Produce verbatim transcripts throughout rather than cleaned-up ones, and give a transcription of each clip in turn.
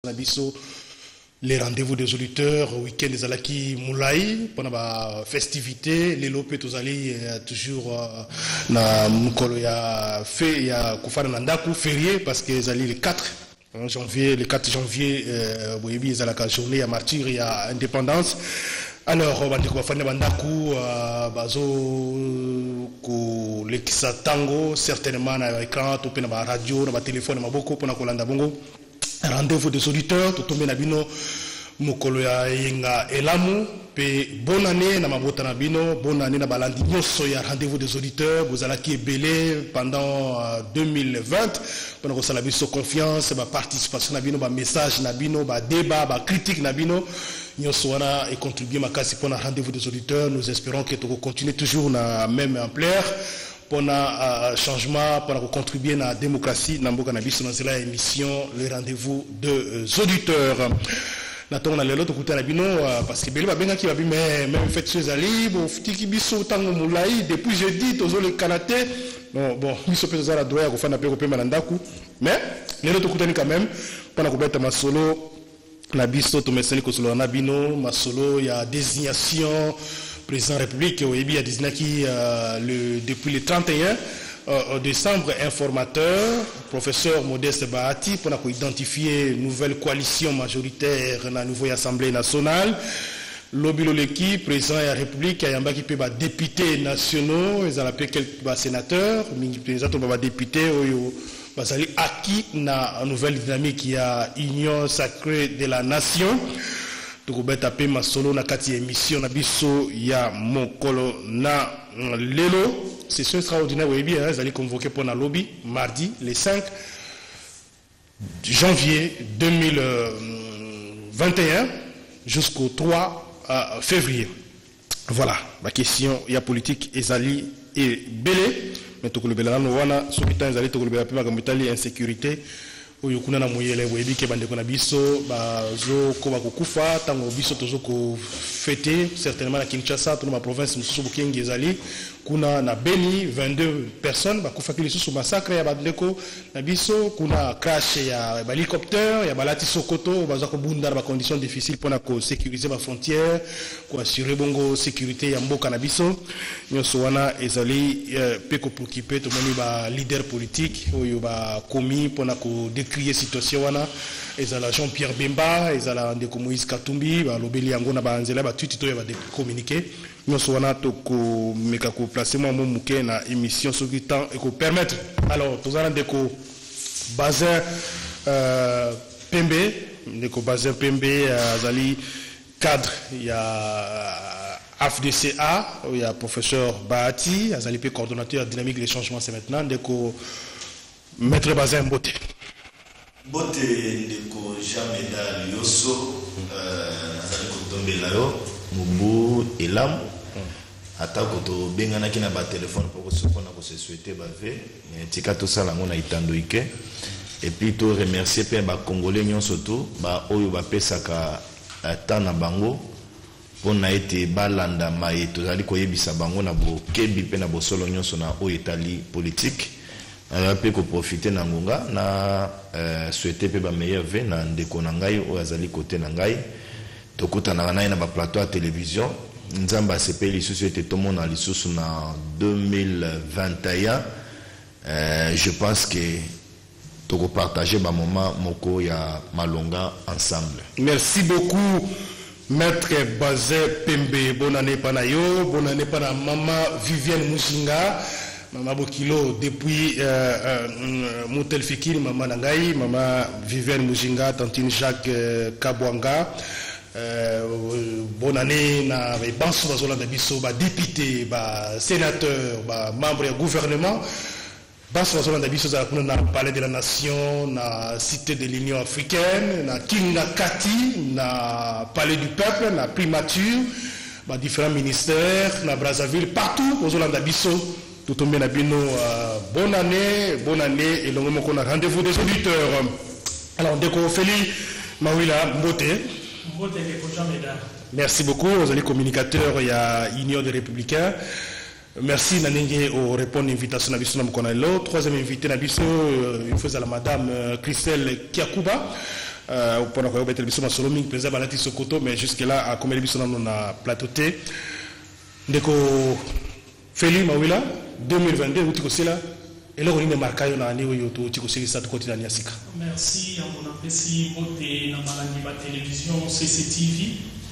Nabiso, les rendez-vous des auditeurs, week-end des Alaki Moulai, pendant la festivité, les lopes tozali toujours na mukolo ya fait ya kufana nandaku férié parce que zali le quatre janvier, le quatre janvier, euh, boyebi za la journée ya martyr ya indépendance. Alors, bandeko bafane bandaku bazo ko lekisa tango certainement na écran to pe na ba radio na ba téléphone maboko pona kolanda bongo. Rendez-vous des auditeurs, tout le monde mukolo ya yenga elamu pe bonne année na mabota na bino, bonne année na balandi nyoso ya rendez-vous des auditeurs, vous allez qui belé pendant uh, deux mille vingt pendant que ça la biso confiance, ba participation na bino, ba message na bino, ba débat, ba critique na bino, nyoso wana et contribuer makasi pour na rendez-vous des auditeurs. Nous espérons que tu continuer toujours na même ampleur. Pour un changement, pour contribuer à la démocratie, dans la émission, le rendez-vous des auditeurs. Nathan a l'autre côté la bino parce que Béli bien qui va bien même fait ces alliés bon tiki biso tango moulai depuis jeudi tozo le kanaté non bon biso pesa la doya ko fana pe ko pe manandaku mais l'autre côté quand même pendant ko beta masolo na biso to meseli ko solo na bino masolo il y a désignation président de la République il y a désigné qui le depuis le trente et un Euh, décembre, informateur, professeur Modeste Bahati, pour identifier une nouvelle coalition majoritaire dans la nouvelle Assemblée nationale. Lobilo Leki, président de la République, il y a un qui peut être député nationaux, ils ont appelé quelques sénateurs, mais ils ont député, ils ont acquis la nouvelle dynamique qui a Union sacrée de la nation. Donc, on a tapé ma solo na kati émission na biso ya mokolo na lelo. Session extraordinaire, oui, bien, ils allaient convoquer pour la lobby mardi, le cinq janvier deux mille vingt et un jusqu'au trois février. Voilà, ma question, il y a politique, Ezali et Belé. Mais tout le Belé, nous avons ce qui est allé, tout le Belé, puis insécurité. Oyo kuna na moyele webi ke bande kona biso bazo ko bakufa tango biso tozo ko fêter certainement na Kinshasa to na province mususu bukengi ezali kuna na Beni vingt-deux personnes bakufa kili susu massacre ya bandeko na biso kuna crash ya hélicoptère ya balati Sokoto bazo ko bunda ba conditions difficiles pour na ko sécuriser ba frontières ko assurer bongo sécurité ya mboka na biso nyoso wana ezali pe ko préoccuper to moni ba leader politique oyo ba komi pour na ko crier situation wana ezala Jean-Pierre Bemba ezala ndeko Moïse Katumbi ba lobeli yango na banzela ba tweet to ya ba communiquer nyonso wana to ko meka ko placer moi mo muke na émission so qui temps et ko permettre alors tozala ndeko Bazin euh Pembe ndeko Bazin Pembe azali cadre ya F D C A il y a professeur Bahati azali pe coordonnateur dynamique des changements c'est maintenant ndeko maître Bazin Mbote. Bote ndeko Jameda Yoso nazali kotombela yo mubu elamu ata koto bengana kina ba téléphone pour que sokona ko se souhaiter ba ve tika to sala ngona itando ike et puis to remercier pe ba congolais nyonso to ba oyo ba pesaka tana bango pona ete balanda mai to zali koyebisa bango na bo kebi pe na bo solo nyonso na oyo etali politique. On peut profiter na ngonga na euh, souhaiter pe ba meilleur vœu na ndeko na ngai o azali côté na ngai tokota na na ba plateau à télévision nzamba sepeli société tout monde na lisusu na deux mille vingt et un euh, je pense que toko partager ba moment moko ya malonga ensemble. Merci beaucoup maître Bazin Pembe, bonne année panayo, bonne année pana maman Vivienne Musinga. Maman Bokilo, depuis euh, euh, Moutel Fikir, Maman Nangaï, Maman Vivienne Mujinga, Tantine Jacques euh, Kabwanga. Euh, bonne année, na Banso Bazola Dabiso, ba député, ba sénateur, ba membre du gouvernement. Banso Bazola Dabiso, na Palais de la Nation, na Cité de l'Union africaine, na Kinga Kati, na Palais du Peuple, na Primature, ba différents ministères, na Brazzaville, partout, Bazola Dabiso. Tout le monde a bien bonne année, bonne année et l'on a rendez-vous des auditeurs. Alors, Ndeko Feli Mawila Mbote. Merci beaucoup aux alliés communicateurs, il y a Union des Républicains. Merci Nanenge au répondre à l'invitation Nabiso Namukonalo. Troisième invité Nabiso, il faut à la madame Christelle Kiakuba. pour nous mettre biso masolo mingi penza balati sokoto mais jusque là à comme biso na na plateau T ndeko Feli Mawila deux mille vingt-deux uti ko sila et là on est marqué na ani oyo to uti ko sila ça to continue na sika. Merci à mon apprécié côté na malandi ba télévision C C T V.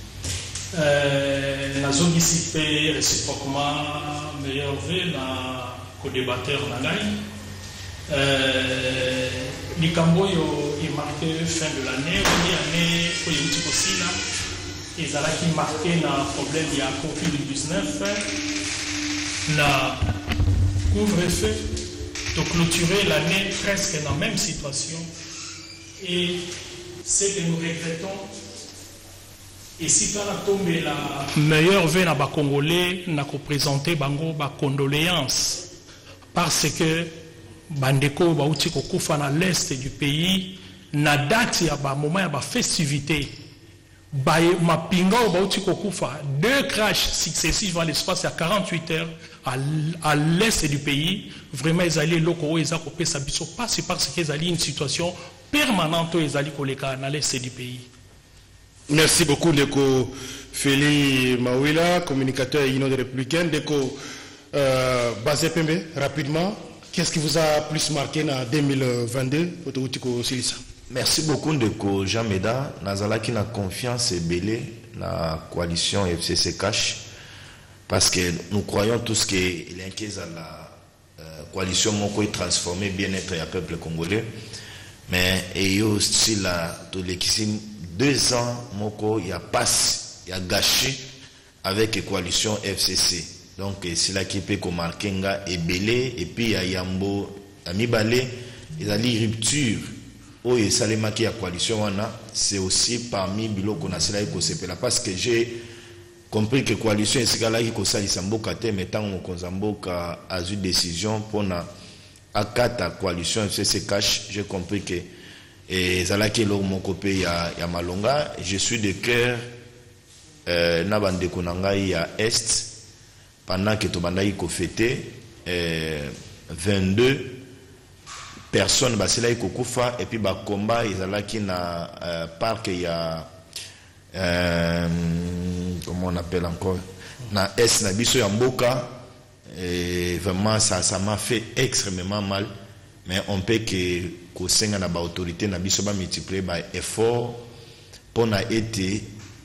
Euh na zone ici fait réciproquement meilleur vœu na co-débatteur na ngai. Euh Likamboyo est marqué fin de l'année, on est année pour les outils aussi là. Et ça là qui marqué na problème il y a Covid dix-neuf. La couvre-feu de clôturer l'année presque dans la même situation. Et ce que nous regrettons, et si tu as tombé la meilleure vœu na ba Congolais n'a représenté bango ba condoléances parce que bandeko ba uti ko kufa na l'est du pays na date ya ba moment ya ba festivité ba mapinga ba uti ko kufa deux crashs successifs dans l'espace de quarante-huit heures à, à l'est du pays vraiment ils allaient loko ils a copé sa biso pas c'est parce qu'ils allaient une situation permanente ils allaient koleka na l'est du pays. Merci beaucoup Ndeko Feli Mawila, communicateur et union des républicains. Ndeko euh, Bazé Pembe, rapidement, qu'est-ce qui vous a plus marqué en deux mille vingt-deux? Merci beaucoup Ndeko Jean Meda. Nazala qui n'a confiance et belé la coalition F C C Cash parce que nous croyons tous que l'inquiète à la euh, coalition Moko est transformée bien-être du peuple congolais. Mais il y a aussi la tous les deux ans, Moko, il y a passe, il y a gâché avec la coalition F C C. Donc, c'est là qui peut marquer et belé, et puis il y a Yambo, Amibale, il y a une rupture. Oh, et Salema qui a coalition, c'est aussi parmi Bilo qu'on a cela parce que j'ai compris que la coalition est là qui a Samboka, mais tant qu'on a eu décision pour la coalition F C C Cash, j'ai compris que et Zalaki Lor mon copé ya ya Malonga, je suis de cœur euh Nabande Konanga ya Est pendant que Tobanda y fêté euh vingt-deux personnes basila y kokufa et puis ba combat Zalaki na euh, parc ya euh, comment on appelle encore na Est na biso ya Mboka et vraiment ça ça m'a fait extrêmement mal mais on peut que ko senga na ba autorité na biso ba multiplier ba effort pour na été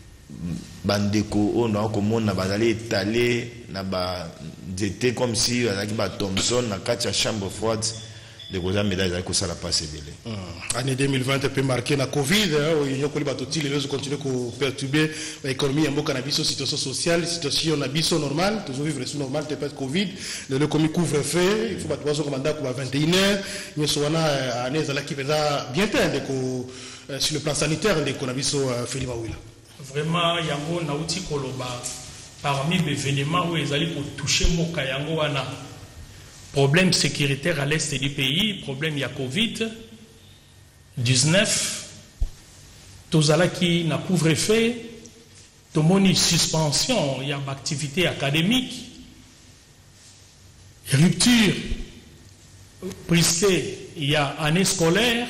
bandeko on a comme on a bazali étalé na ba j'étais comme si avec ba Thompson na quatre chambre froide de goza médaille ko ça la passer belé année deux mille vingt peut marquer la Covid il y a ko li batoti les choses continuer ko perturber l'économie en mboka na biso situation sociale situation na biso normale toujours vivre sous normal te pas Covid le commis couvre-feu il faut ba trois commander ko vingt et une heures ñu soana année za qui pesa bien de ko sur le plan sanitaire de ko na biso Feli Mawila vraiment yango na uti koloba parmi les événements où ils allaient pour toucher mboka yango wana problème sécuritaire à l'est du pays, problème il y a Covid dix-neuf, tozala qui n'a couvre-feu, tomoni suspension, il y a activité académique, rupture, puisque il y a année scolaire,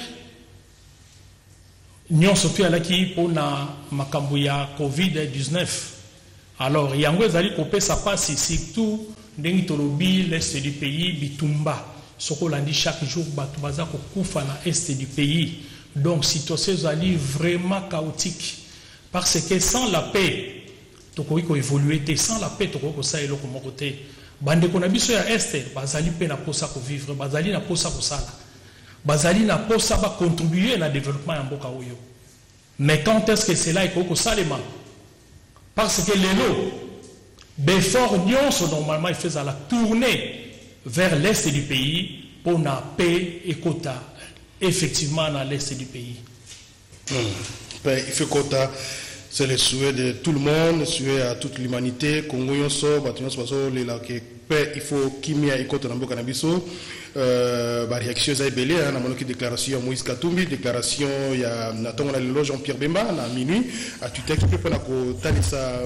nous sommes à qui pour na makambu ya Covid dix-neuf. Alors, il y a un peu ça passe surtout ndenge tolobi l'est du pays bitumba soko landi chaque jour batu baza ko kufa na est du pays donc situation zali vraiment chaotique parce que sans la paix toko ko évoluer sans la paix toko ko sa eloko moko te bande ko na biso ya est bazali pe na posa ko vivre bazali na posa ko sala bazali na posa ba contribuer na développement ya mboka oyo mais quand est-ce que cela est ko salema parce que lelo Befort Nyonso, normalement, il faisait la tournée vers l'est du pays pour la paix et quota, effectivement, dans l'est du pays. Mmh. Paix et quota, c'est le souhait de tout le monde, le souhait à toute l'humanité. Congo Nyonso, paix, il faut qu'il y ait quota dans le Canabiso. Euh, bah, réaction à Ebélé, hein, on a une déclaration Moïse Katumbi, déclaration il y a Nathan Jean-Pierre Bemba, à minuit, à Tutek, qui peut ça.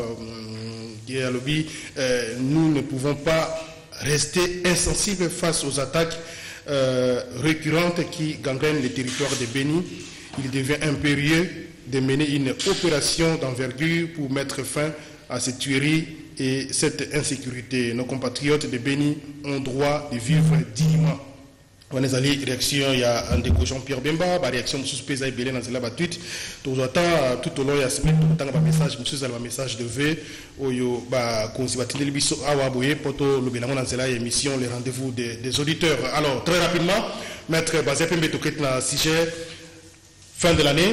Euh, nous ne pouvons pas rester insensibles face aux attaques euh, récurrentes qui gangrènent les territoires de Béni il devient impérieux de mener une opération d'envergure pour mettre fin à cette tuerie et cette insécurité. Nos compatriotes de Béni ont droit de vivre dignement. On est allé réaction, il y a un déco Jean-Pierre Bemba, bah réaction sous Pesa et Belé dans la battue. Tout au temps, tout au long, il y a semaine, tout le temps, un message, monsieur, un message de V, où il y a, quand on va tenir le biseau à Waboye, pour tout le bilan dans la émission, les rendez-vous des, des auditeurs. Alors, très rapidement, maître Bazé Pembe, tout dans le sujet, fin de l'année,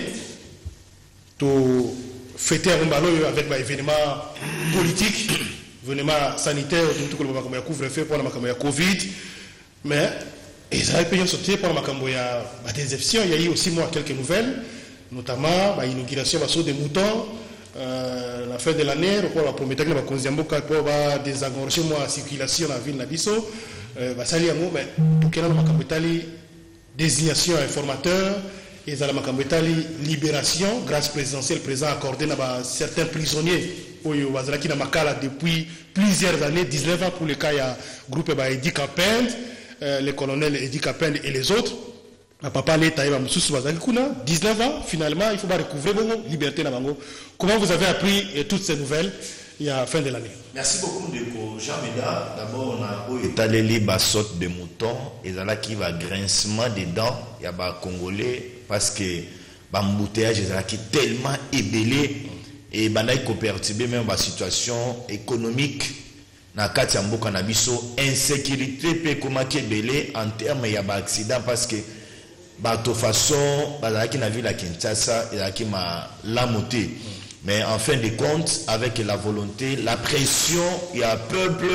tout fêter un ballon avec un événement politique, événement sanitaire, tout le monde a couvre-feu pour la Covid, mais et ça a été sorti pour la déception. Il y a eu aussi moi quelques nouvelles, notamment l'inauguration des moutons, euh, la fin de l'année, pour la première année, pour désengorger la circulation dans la ville de Nabiso, ça y est, mais pour qu'il y ait une désignation informateur, et dans la libération, grâce présidentielle présent accordée à certains prisonniers qui ont depuis plusieurs années, dix-neuf ans pour le cas, il y a un groupe Edi Kapend. Euh, les colonels Edi Kapend et les autres, papa l'État dix-neuf ans, finalement, il faut pas recouvrir la liberté. Comment vous avez appris euh, toutes ces nouvelles il y a fin de l'année? Merci beaucoup, Ndeko Jean Médard. D'abord, on a étalé les bassottes de moutons et là qui va grincement des dents, il y a des Congolais parce que l'embouteillage est tellement ébélé et il faut perturber même la situation économique. Na kati ya mboka na biso insécurité pe komaki belé en termes ya ba accident parce que bato façon bazaki na ville à Kinshasa etaki ma la montée mais en fin de compte avec la volonté la pression il y a peuple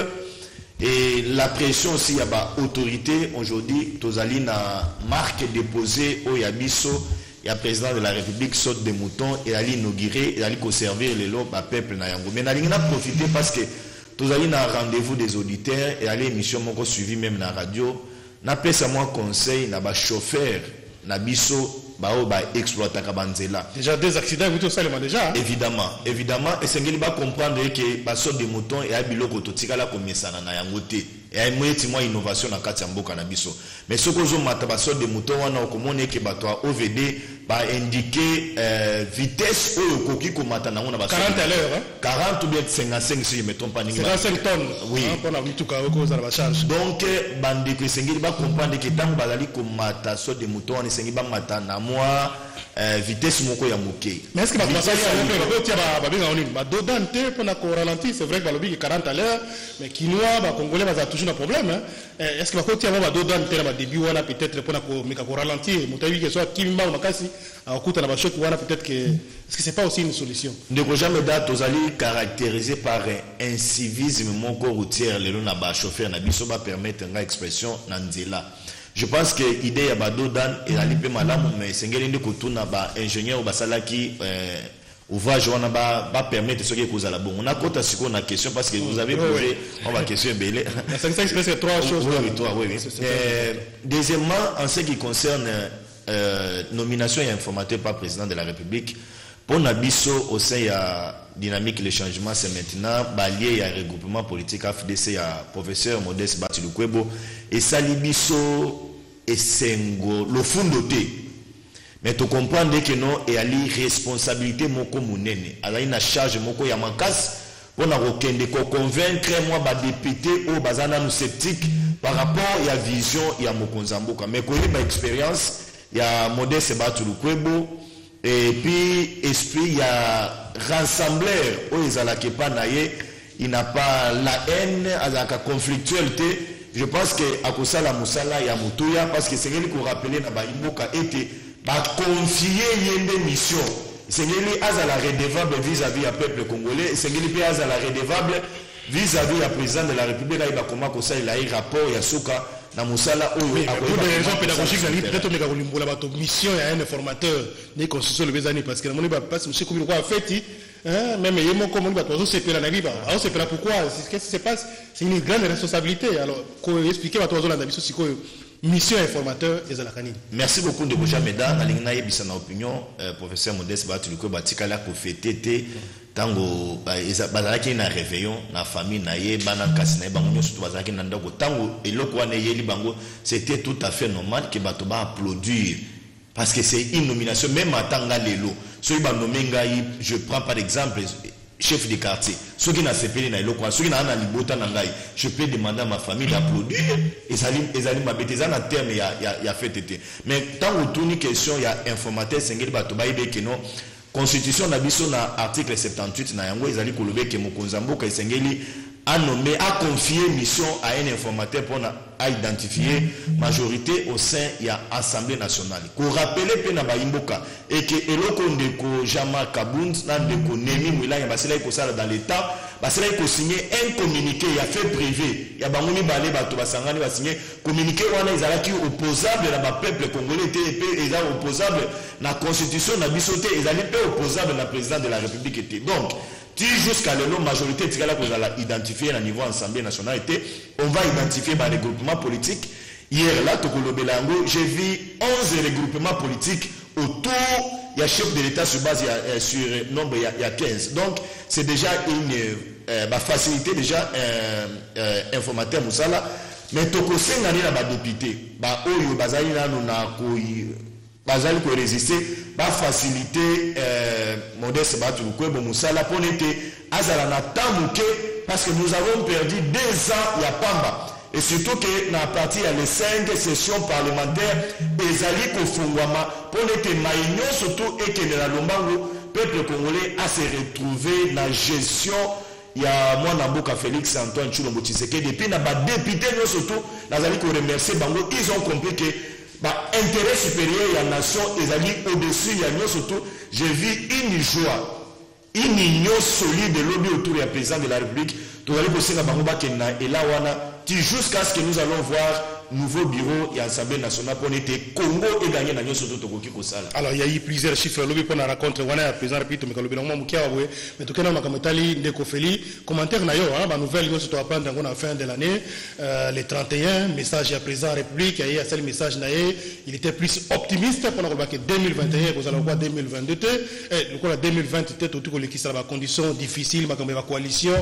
et la pression aussi il y a ba autorité aujourd'hui tozali na marque déposée au yabiso il y a président de la République saute des moutons et ali inaugurer et ali conserver les lots ba peuple na yango mais na linga profiter parce que tous allez dans rendez-vous des auditeurs et allez émission mon suivi même dans la radio. N'a pas ça moi conseil n'a pas chauffeur n'a biso ba o ba exploiter kabanzela. Déjà des accidents vous tout ça déjà. Évidemment, évidemment et c'est qu'il va comprendre que ba saute des moutons et abiloko to tikala komesana na yangote. Et a moyen moi innovation na kati ya mboka na biso. Mais ce que zo mata ba saute des moutons wana okomone ke ba to O V D ba indiquer euh, vitesse ou koki komata na ngona ba quarante à l'heure hein? quarante ou bien cinquante-cinq si je me trompe pas ninga cinquante-cinq tonnes oui pour la tout ka ko za la charge donc bande que sengeli ba comprendre que tant bazali komata so de mouton on sengi ba mata na moi euh, vitesse moko ya moké mais est-ce que ba passer ba tia ba ba binga oni ba dodante pour na ko ralentir c'est vrai que ba lobi quarante à l'heure mais kinois ba congolais ba toujours un problème hein est-ce que ba ko tia ba dodante na ba début wana peut-être pour na ko meka ko ralentir motabi que soit kimba makasi à okuta na ba choc wana peut-être que est-ce que c'est pas aussi une solution de ko jamais date aux alliés caractérisé par un civisme moko routière le na ba chauffeur na biso ba permettre nga expression na nzela. Je pense que l'idée ya ba dodan et ali pe malamu mais sengeli ndiko tuna ba ingénieur ba salaki euh ouvrage wana ba ba permettre ce qui cause la bon on a compte sur une question parce que vous avez posé on va question belé ça ça exprime trois choses oui oui toi oui oui euh, deuxièmement en ce qui concerne euh, nomination et informateur par président de la République pour Nabiso au sein ya dynamique le changement c'est maintenant balié ya regroupement politique A F D C ya professeur Modeste Batilukwebo et Salibiso et Sengo le fondoté mais tu comprends que non et ali responsabilité moko munene ala ina charge moko ya makas pour na kokende ko convaincre moi ba député au bazana nous sceptique par rapport ya vision ya mokonzamboka mais ko ba expérience ya Modeste Batilukwebo et puis esprit ya rassembleur au ezalaki pa naye il n'a pas la haine azaka conflictualité je pense que akosa la musala ya mutuya parce que c'est qu'il faut rappeler na ba imboka était ba confier yende mission c'est qu'il azala redevable vis-à-vis à peuple congolais c'est qu'il peut azala redevable vis-à-vis à président de la République il va comment que ça il a un rapport ya soka na musala oyo oui, pour des raisons pédagogiques peut-être on est comme limbola bato mission ya un informateur ni constitution le bezani parce que na moni ba passe monsieur comme quoi fait hein même yemo comme on bato c'est pela na biba alors c'est pela pourquoi qu'est-ce qui se passe c'est une grande responsabilité alors ko expliquer bato zo na biso siko mission informateur ezalakani. Merci beaucoup de Boja Meda na lingna yebisa na opinion euh, professeur Modeste Batiluko batikala ko fêter tango bazalaki na réveillon na famille na ye bana kasi na bango nyonso bazalaki na ndako tango eloko wana yeli bango c'était tout à fait normal que bato ba applaudir parce que c'est une nomination, même à Tanga Lelo. Ceux qui nommé Ngaï, je prends par exemple chef de quartier. Ceux qui n'ont pas payé ceux qui n'ont pas libota Nangaï, je peux demander à ma famille d'applaudir. Et ça allait m'abêter en terme, il y a fait été. Mais tant que tout une question, il y a informateur, c'est que non. Constitution n'abisso na article soixante-dix-huit na yango ezali kolobe ke mokonzambo ka esengeli a nommé a confié mission à un informateur pour à identifier majorité au sein de l'Assemblée nationale. Pour rappeler pe na baimboka et que eloko ndeko Jama Kabund na ndeko Nemi Mwilanya basela ko sala dans l'état basela ko signer un communiqué il a fait privé ya bangomi balé bato basangani ba signer communiqué wana ezalaki opposable na ba peuple congolais était pe eza opposable na constitution na bisoté ezali pe opposable na président de la République était donc jusqu'à la majorité de ce qu'on a identifié au niveau de l'Assemblée nationale, on va identifier les regroupements politiques. Hier, là, j'ai vu onze regroupements politiques autour. Il y a chef de l'État sur base, sur nombre, il y a quinze. Donc, c'est déjà une euh, bah, facilité, déjà euh, euh, informateur Moussala. Mais toko sengani na ba député, ba oyo bazali na na ko bazali ko résister, ba facilité euh, modeste batu ko bo Moussala pour n'était azala na tamuke parce que nous avons perdu deux ans ya pamba. Et surtout que na partie à les cinq sessions parlementaires ezali ko fungwama pour n'était maïnyo surtout et que la lombango peuple congolais a se retrouver dans gestion. Il y a moi Namboka Félix Antoine Tshilombo Tshisekedi depuis na ba député nous surtout nazali ko remercier bango ils ont compris que ba intérêt supérieur ya nation ezali au-dessus ya nous surtout j'ai vu une joie une union solide de lobby autour du président de la République tout aller bosser na bango ba kenna et là wana jusqu'à ce que nous allons voir nouveau bureau et l'Assemblée nationale pour être Congo et gagner dans notre tokoki kosala. Alors il y a eu plusieurs chiffres lobby pour la rencontre wana président répète mais lobby normalement mukia wabwe mais tout kana makamotali ndeko feli commentaire na yo hein ba nouvelle yo surtout apprendre dans la fin de l'année euh, les trente et un message à président République il y a un message naé il était plus optimiste pour que deux mille vingt et un vous allez voir deux mille vingt-deux et le quoi deux mille vingt tout tout les qui ça ba conditions difficiles makambo ya coalition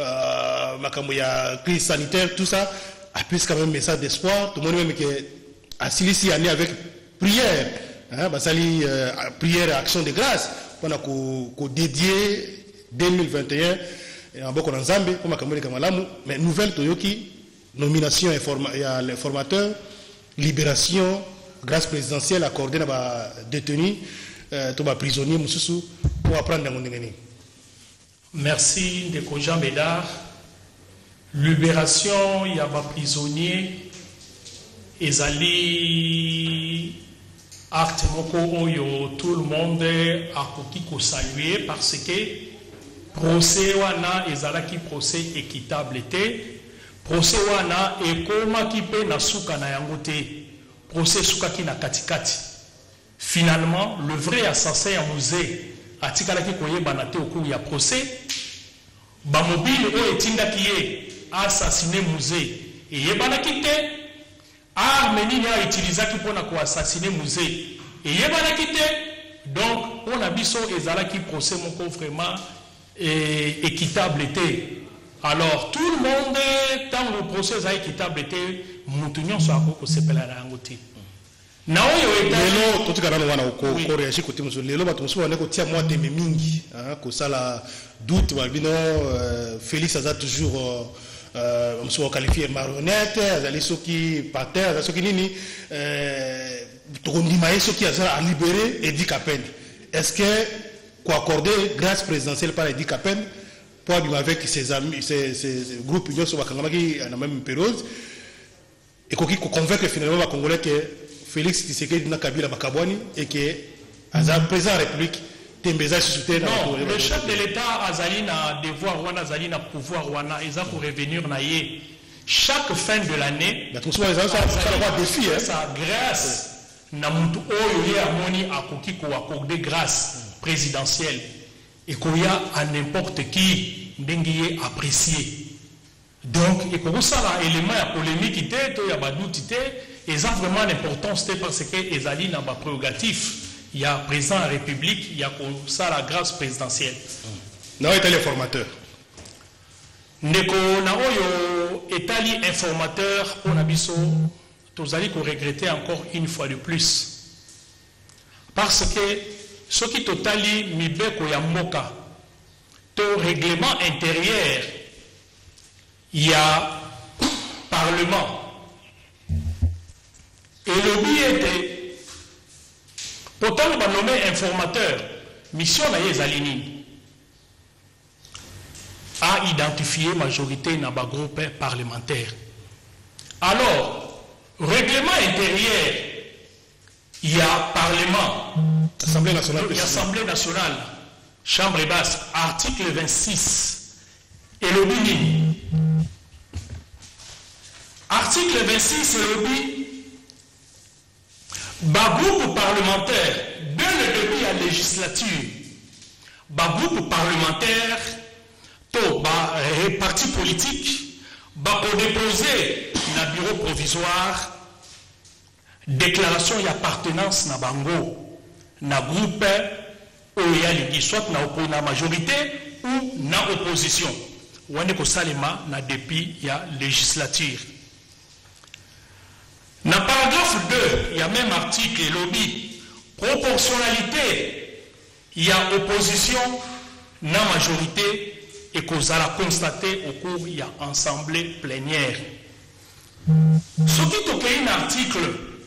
euh makambo ya crise sanitaire tout ça a plus quand même message d'espoir tout le monde même que à Silici année avec prière hein basali euh, prière action de grâce on a ko dédié deux mille vingt et un et en boko nzambe comme kamoli kamalamu mais nouvelle toyoki nomination informa ya l'informateur libération grâce présidentielle accordée na ba détenu euh, to ba prisonnier mususu pour apprendre ngondengeni. Merci de Jean Bédard. Libération, il y a des prisonniers, ezali acte moko oyo tout le monde a koki saluer parce que procès wana ezalaki procès équitable té procès wana ekoma ki pe na suka na yango té procès suka ki na katikati finalement le vrai assassin ya musée atikalaki koyeba na té au cours ya procès ba mobile oyo etindaki ye assassiner musée et yebanaki te arme nini a utilisé pour assassiner musée et yebanaki te donc on a biso ezalaki procès moko vraiment eh, équitable était alors tout le monde tant le procès est équitable était mutunyo so akoko sepela na ngoti na oyo lelo totikana wana ko ko réagir côté muso lelo bato muso wana ko tia moi de mingi hein ko sala doute balbino Félix aza toujours euh muso qualifié marionnette azali soki pater azali soki nini euh tokondima soki azala libéré Edi Kapende est-ce que quoi accorder grâce présidentielle par Edi Kapende pour avec ses amis ses ses groupes union so bakangamaki na même période et ko convaincre finalement les Congolais que Félix Tshisekedi na Kabila Bakabwani et que Azam président de la République Tembeza soutient non le chef de l'État azali na devoir wana azali na pouvoir wana eza pour revenir na ye chaque fin de l'année mais tout ça ça ça défi hein ça grâce na mutu oyo ye amoni akoki ko accorder grâce présidentielle et koya à n'importe qui ndenge ye apprécié donc et pour ça là élément ya polémiqueité to ya baduti té et ça vraiment l'importance c'est parce que ezali na ba prérogatif il y a président de la République il y a ça la grâce présidentielle non état les formateurs ndeko na oyo étali informateur pour na biso tozali ko regretter encore une fois de plus Parce que ce qui totali mibeko ya mboka, ton règlement intérieur, il y a parlement. Et le but était, pourtant on va nommer informateur, mission na yezalini, à identifier majorité dans le groupe parlementaire. Alors, règlement intérieur, il y a parlement, Assemblée nationale, il y a Assemblée nationale, chambre basse, article vingt-six, et le but. Article vingt-six, et le but. Ba groupe parlementaire, dès le début de la législature, ba groupe parlementaire, to ba parti politique, ba pour déposer na bureau provisoire déclaration d'appartenance na bango, na groupe où il y a les soit na na majorité ou na opposition. Ou on est ko salema na depuis ya législature. Dans le paragraphe deux, il y a même article et lobby. Proportionnalité, il y a opposition, non majorité, et qu'on a constaté au cours, il y a assemblée plénière. Ce qui est un article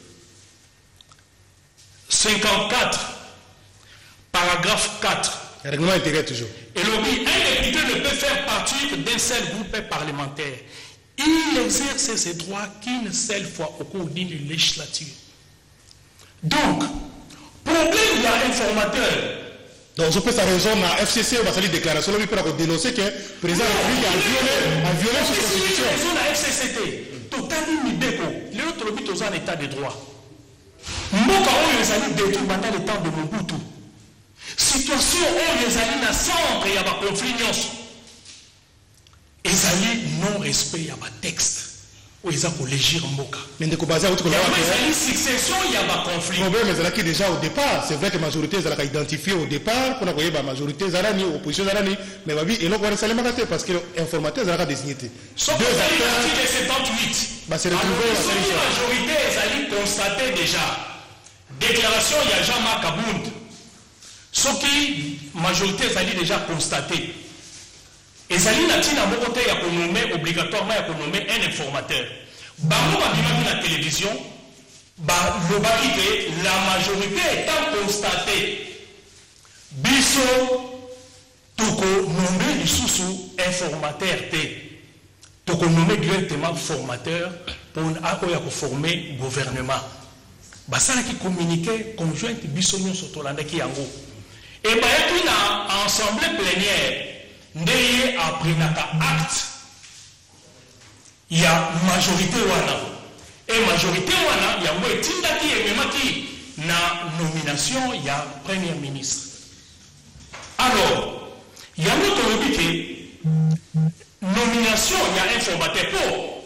cinquante-quatre, paragraphe quatre. Le règlement intérieur toujours. Et lobby, un député ne peut faire partie d'un seul groupe parlementaire. Il exerce ses droits qu'une seule fois au cours d'une législature. Donc, problème, il y a informateur. Donc, je peux sa raison, la F C C va faire une déclaration, il peut dénoncer que le président de la République a violé, a violé cette constitution. La raison de la F C C T, totalement midéco, l'autre lobby est en état de droit. Moi, quand les amis détruits pendant le temps de Mobutu, situation où les amis dans le centre, il y a un conflit. Et ça non-respect, il y a un texte où ils ont légir Mboka. Mais il y a une succession, il y a un conflit. Le problème est déjà au départ. C'est vrai que la majorité est identifiée au départ. Pour la majorité est l'opposition est mais ma vie est là parce que l'informateur est désigné. Sauf que l'article soixante-dix-huit, la majorité est constatée déjà. Déclaration, il y a Jean-Marc Abound. Ce qui, majorité est déjà constatée. Et Zali Natina Mokote a nommé obligatoirement un informateur. Bango Babimaki la télévision, le baki la majorité étant constatée. Biso, Toko nommé sous informateur T. Toko nommé directement formateur pour former le gouvernement. Basala qui communiquait conjointe Biso Nyon Sotolanda qui yango. Et bah il y a une assemblée plénière. Ndeye après naka acte, il y a majorité wana. Et majorité wana, il y a moi tindaki et memaki na nomination, il y a premier ministre. Alors, il y a notre lobby qui nomination, il y a informateur pour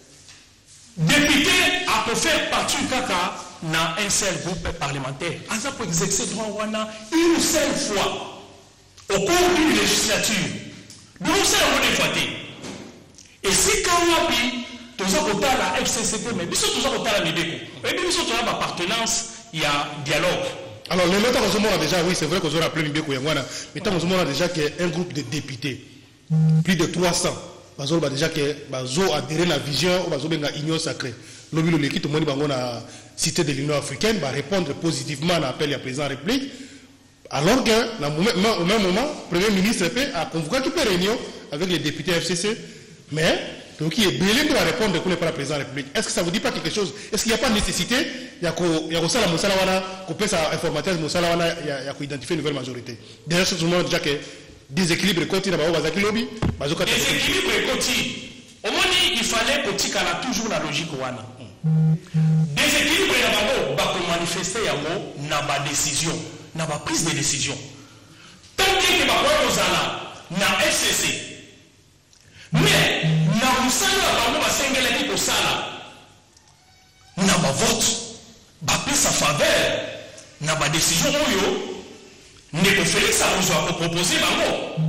député à peut faire partie kaka na un seul groupe parlementaire. Asa pour exercer droit wana une seule fois. Au cours d'une législature, nous sommes défatés. Et si quand on a pris, tous les la F C C T, mais tous les la Mideko, et puis tous les appartenance, il y a dialogue. Alors, le matin, on a déjà, oui, c'est vrai qu'on a appelé Mideko Yangwana, mais tant on a déjà qu'un groupe de députés, plus de trois cents, on a déjà que Bazo a adhéré à la vision, on a union sacrée. L'objet de l'équipe, tout le monde a cité de l'Union africaine, va répondre positivement à l'appel du président de la République. Alors que, au même moment, le Premier ministre a convoqué toute la réunion avec les députés F C C, mais donc il est belé de répondre pour le président de la République. Est-ce que ça ne vous dit pas quelque chose? Est-ce qu'il n'y a pas de nécessité? Il y a ça la Moussalawana, qu'on peut informateur Moussalawana, il y a identifié une nouvelle majorité. Déjà, c'est moment déjà que déséquilibre continue à Bazaki Lobby. Déséquilibre continue. Au moins, il fallait que tu aies toujours la logique. Déséquilibre, il va manifester dans la décision. N'a pas prise de décision. Tant que va voir aux ala, na F C C. Mais, na Moussala, va s'engager avec Osala. N'a pas vote. Va payer sa faveur. N'a pas décision. Ne peut faire ça, vous avez proposé,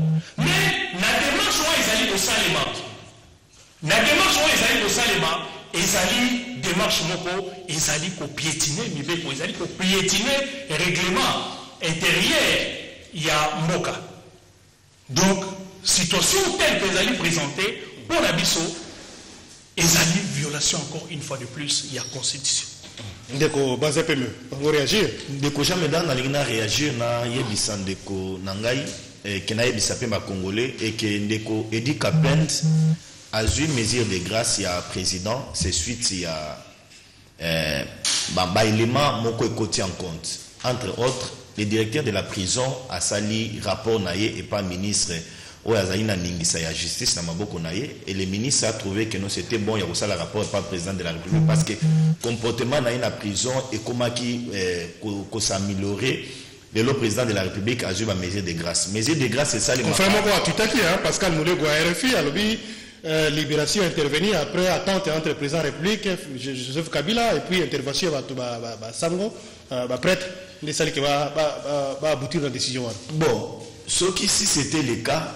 mais, na démarche, ils allaient au Salema. Na démarche, ils allaient au Salema. ezali démarche moko ezali ko piétiner mibeko ezali ko piétiner règlement intérieur ya mboka. Donc situation telle que ezali présentée pour la biso ezali violation encore une fois de plus il y a constitution. Ndeko baza peme on réagir ndeko jamais dans la ligne réagir na yebisa ndeko nangai que na yebisa pe ma congolais et que ndeko Edi Kapend a eu mesure de grâce il y a président c'est suite il y a euh ba élément moko ekoti en compte entre autres le directeur de la prison a sali rapport naie et pas ministre ou azalina ningisa ya justice na maboko naie et le ministre a trouvé que non c'était bon il y a aussi le rapport pas président de la République parce que comportement naie na prison et comment qui ko s'améliorer le président de la République a eu ma mesure de grâce mesure de grâce c'est ça les vraiment quoi tu t'as qui hein Pascal Moulego R F I a lobby Euh, libération intervenir après attente entre le président de la République Joseph Kabila et puis intervention va ba ba sango ba prêtre les salles qui va va aboutir à la décision. Bon, ce qui si c'était le cas,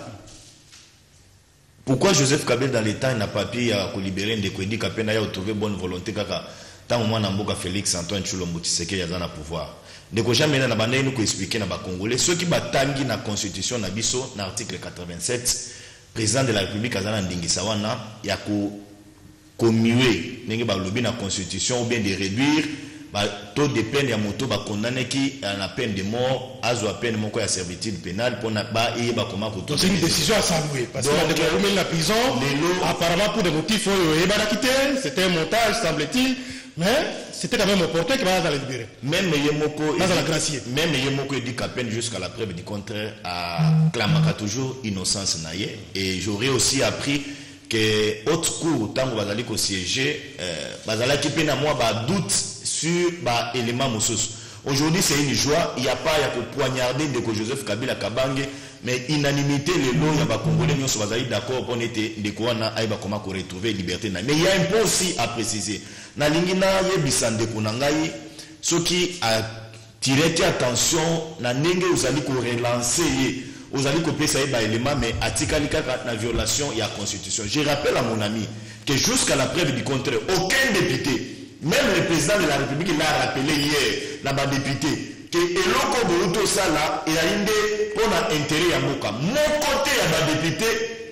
pourquoi Joseph Kabila dans les temps n'a pas pu à libérer Ndeko Edi Kapend a trouvé bonne volonté kaka tant au moins na mboka Félix Antoine Tshilombo Tshisekedi ya na pouvoir. Ndeko jamais na banda nous expliquer na ba congolais ceux qui batangi na constitution na biso na article quatre-vingt-sept président de la République azana ndingisa wana ya ko commuer ndenge ba lobi na constitution ou bien de réduire ba taux de peine ya moto ba condamné qui à la peine de mort azo peine moko ya servitude pénale pour na ba et ba comment ko c'est une décision à saluer parce que la prison apparemment pour des motifs et ba quitter c'était un montage semble-t-il mais c'était quand même opportun qu'il va la libérer même Yemoko dans la gracier même Yemoko dit qu'à peine jusqu'à la preuve du contraire à clamaka toujours innocence naie et j'aurais aussi appris que autre cours tant que bazali ko siéger bazala qui peine à moi ba doute sur ba élément mosus aujourd'hui c'est une joie il y a pas ya ko poignarder de Joseph Kabila Kabange mais unanimité les lois ya ba congolais nyonso bazali d'accord pour était de quoi na aiba comment ko retrouver liberté na mais il y a un point aussi à préciser na lingina yebisa ndeko na ngai soki a tiré attention na ndenge uzali ko relancer uzali ko pesa ba élément mais atikali kaka na violation ya constitution. Je rappelle à mon ami que jusqu'à la preuve du contraire aucun député même le président de la République l'a rappelé hier na ba député que eloko boruto sala et ainde pona intérêt ya moka mon côté ya ba député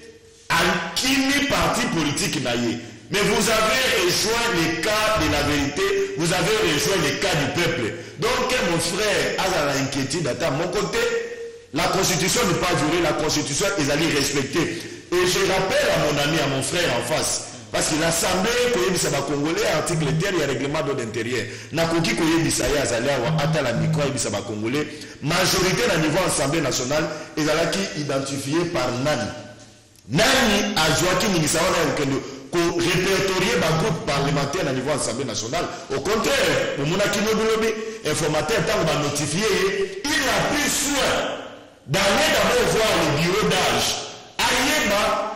en kini parti politique naie. Mais vous avez rejoint les cas de la vérité, vous avez rejoint les cas du peuple. Donc mon frère a la inquiétude à mon côté, la constitution n'est pas durée, la constitution est allée respecter. Et je rappelle à mon ami, à mon frère en face, parce que l'Assemblée, quand il Congolais, article terre, il y a règlement d'ordre intérieur. Nakoki koyebisa ya zalia wa ata la micro yebisa ba Congolais, majorité à niveau Assemblée nationale, ils allaient identifié par Nani. Nani a Joaquin Ministawana Okendo. Pour répertorier ma groupe parlementaire à niveau Assemblée nationale. Au contraire, pour mon informateur, tant qu'on va notifier, il a pris soin d'aller d'abord voir le bureau d'âge. Aïe,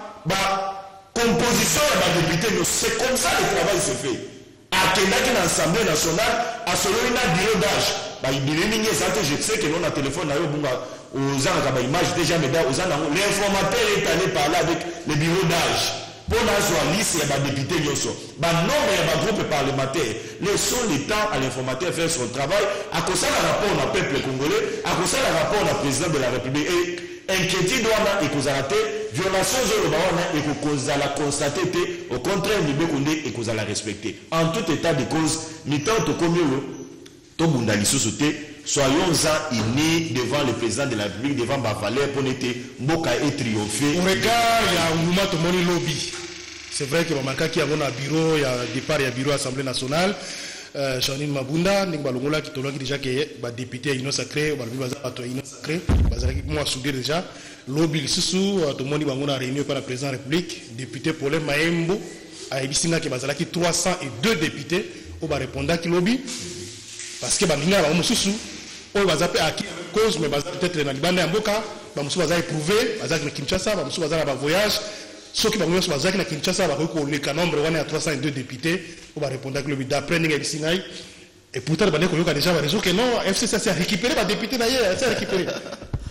ma composition de ma député, c'est comme ça le travail se fait. À Kenaki, dans l'Assemblée nationale, à celui qui a un bureau d'âge. Je sais que nous, on a téléphone, aux gens, image déjà, mais l'informateur est allé parler avec le bureau d'âge. Pour la liste, il y a des députés, il y a un groupe parlementaire. Laissons le temps à l'informateur faire son travail. À cause de la rapport au peuple congolais, à cause de la rapport au président de la République. Et inquiétude, on a raté, violation de et qu'on a constaté, au contraire, nous et qu'on a la respecter. En tout état de cause, nous tentons comme nous, tout le monde a soyons-en unis devant le président de la République, devant Bavalère, pour être Mboka et triompher. Au regard, il y a un mouvement de lobby. C'est vrai que Mamaka qui a un bureau, il y a départ, il y a un bureau Assemblée nationale. Janine Mabunda, Ningbalogola qui tourne déjà que les députés Inno Sacré, Inno Sacré, moi soudé déjà. Lobby Sissou, tout le monde a réuni par la présidente de la République, député Paulin Maembo, à Ebisinga qui a trois cent deux députés, on va répondre à qui lobby. Parce que Balinga va Moussou. On va zapper à qui cause, mais peut-être dans les bandes en Boka, Moussou va éprouver, Bazak na Kinshasa, Moussou va avoir un voyage. Ceux qui vont venir sur Bazak na Kinshasa, va reconnaître le nombre on est à trois cent deux députés, on va répondre avec le d'après Ninga Bissinaï. Et pourtant, le Bané a déjà raison que non, F C C a récupéré, les députés d'ailleurs, c'est récupéré.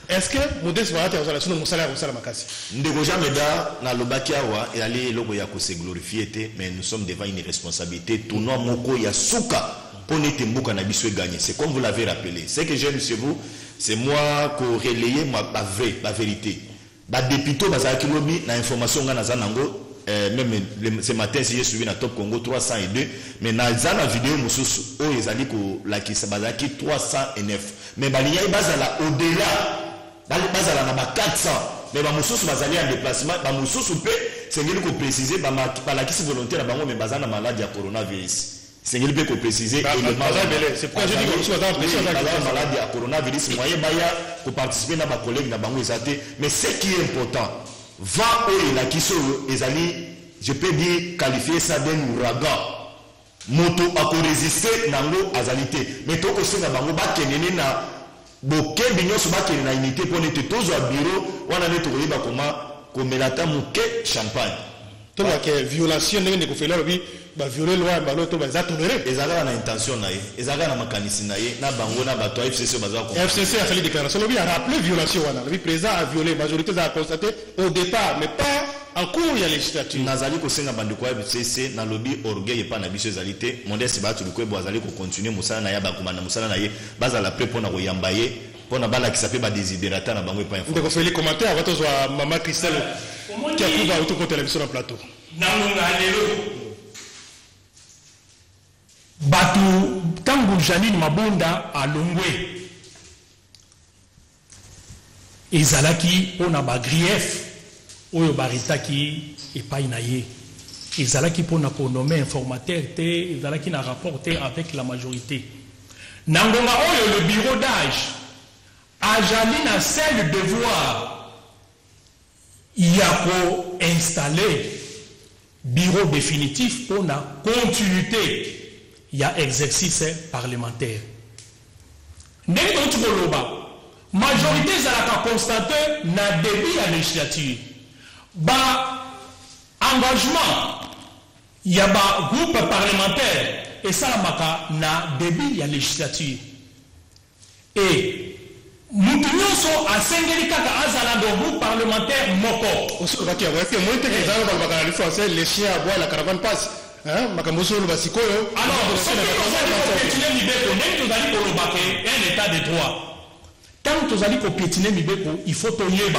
est-ce que modeste va être à son salaire au salaire makasi ndeko jameda na lobaki awa et aller logo ya ko se glorifier mais nous sommes devant une responsabilité tournoi moko ya suka pour ne tembuka na biso gagner. C'est comme vous l'avez rappelé. Ce que j'aime chez vous, c'est moi qui relayer ma vraie, la vérité. Ba dépito bazaki lobi na information nga na zanango euh, même le, ce matin si j'ai suivi na Top Congo trois cent deux mais na zana vidéo mususu o ezali ko la ki bazaki trois cent neuf mais baliya bazala au-delà bali bazala na ba quatre cents mais ba mususu bazali en déplacement ba mususu pe c'est ngeli ko préciser ba la ki volontaire bango mais bazana maladie ya coronavirus. C'est ce que préciser. C'est pourquoi je dis que vous avez maladie à coronavirus. Moi, pour participer à ma collègue, mais ce qui est important, va et la qui sont je peux dire qualifier ça d'un ouragan. Moto a résister nango azalité. Mais toi aussi na bango ba kenene na boke binyo so ba kenene na unité pour n'être tous au bureau, on a net koyeba comment komelata muke champagne. Donc la violation n'est pas fait là oui ba violer loi ba l'autre ba za tolérer ezaka na intention na ye ezaka na makanisi na ye na bango na bato F C C baza ko F C C a fait déclaration lui a rappelé violation wana le président a violé majorité a constaté au départ mais pas en cours il y a législature nazali ko senga bande ko F C C na lobby orgueil pas na biso ezalité modeste ba tu ko bazali ko continuer musala na ya ba komanda musala na ye baza la pré pona ko yamba ye pona bala qui s'appelle ba desiderata na bango pas info donc fait les commentaires avant toi maman Christelle qui a prouvé autour de télévision en plateau nangonga lelo batu tangu Janine Mabunda alongwe ezalaki pona ba grief oyo baritaki epai na ye ezalaki pona ko nommer informateur te ezalaki na rapporter avec la majorité nangonga oyo le bureau d'âge a Janine a seul devoir yako installer bureau définitif pour la continuité il y a exercice parlementaire. N'est-ce pas majorité a constaté na début à législature. Ba engagement il y a ba groupe parlementaire et ça na début à législature. Et nous tenons à Sengeli Kaka Azala de groupe parlementaire Moko. Aussi, ok, ouais, c'est moins que les gens dans le français, les chiens à boire, la caravane passe. Hein, Makamoso le Basiko. Alors, ce que vous allez piétiner un état de droit. Quand vous allez piétiner Mibeko, il faut toyeba.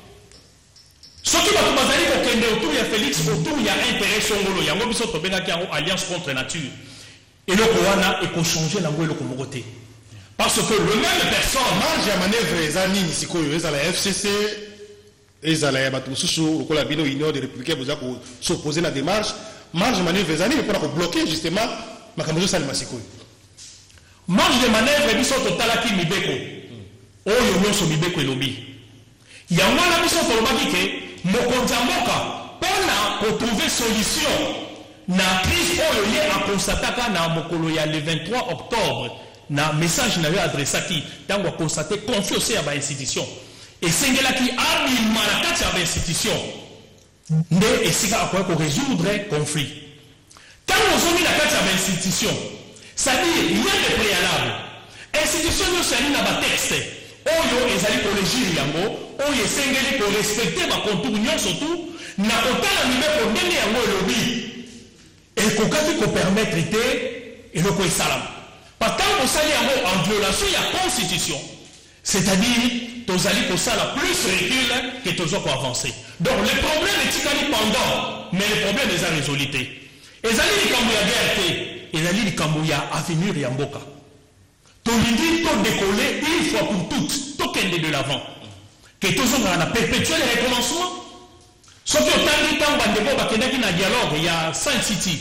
Ce qui va vous allez autour, il y a Félix, autour, il y a intérêt songolo, il y a Mobiso Tobena qui a une alliance contre nature. Et le Kowana est qu'on change l'angle le Komogoté. Parce que le même personne, marge à manœuvre, les amis, ici, ils ont la F C C, ils ont la Batoussou, le Bino Union des Républicains, vous avez s'opposer à la démarche, marge de manœuvre, les amis, pour bloquer justement Makamozo Salmasiko. Marge de manœuvre, ils sont total à qui Mibeko. Oh, ils ont son Mibeko et lobby. Il y a un moment où ils sont total que Mokonzamoka, pour trouver solution, na crise où il y a un constatat na Mokolo le vingt-trois octobre. Na message n'avait adressé qui tant qu'on constaté conflit aussi à l'institution et c'est là qui a mis malakati à l'institution ne et c'est là pour résoudre conflit quand on a mis la carte à l'institution ça dit rien de préalable institution nous c'est une bas texte oyo ezali collège yango oyo sengeli pour respecter ma contour union surtout na kotala numéro ndenge yango lobby et kokaki ko permettre té et le ko salam. Parce que quand on s'allie en violation, il y a constitution. C'est-à-dire, tu as pour ça la plus recul que tu as pour avancer. Donc, le problème est pendant, mais le problème est à résolu. Et les alliés qui ont guerre, et les alliés qui ont avenir et en boca. Tu dis, tu décoller une fois pour toutes, tu qu'elle de l'avant. Que tu as perpétué le recommencement. Sauf que tu as dit, tu as dit, un dialogue, il y a cinq cités.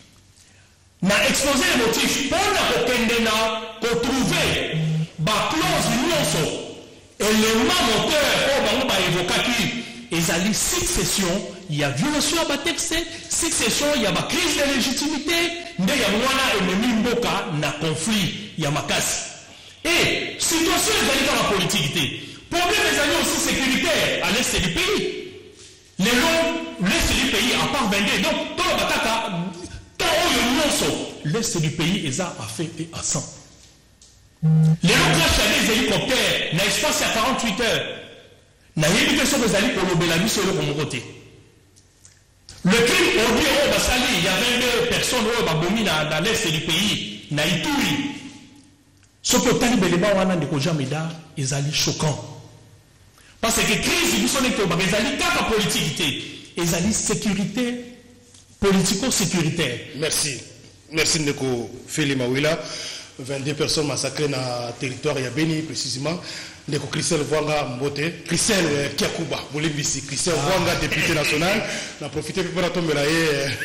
Na exposer les motifs pour la kokendena pour trouver ba clause nyonso élément moteur pour ba évoquer qui ezali succession il y a violation à ba texte succession il y a ba crise de légitimité nde ya mwana ennemi mboka na conflit ya makasi et situation ezali dans la politique problème ezali aussi sécuritaire à l'est du pays les longs l'est du pays à part vingt-deux donc tout le bataka l'est du pays est à fait et à cent. Les crash des hélicoptères, na espace à quarante-huit heures. Na hélicoptère des ali pour l'obélami sur le côté. Le crime aujourd'hui au Bassali, il y a vingt-deux personnes au Babomi dans l'est du pays, na Ituri. Ce que Taliban Beleba wana de Kojameda, ils allaient choquants. Parce que crise, ils sont les alliés cap politique, ils allaient sécurité, politico-sécuritaire. Merci. Merci Ndeko Feli Mawila. vingt-deux personnes massacrées dans le territoire de Béni, précisément. Ndeko Christelle Vwanga Mbote. Christelle Kiakuba, Bolibisi. Christelle Vwanga, député national. On a profité pour tomber là.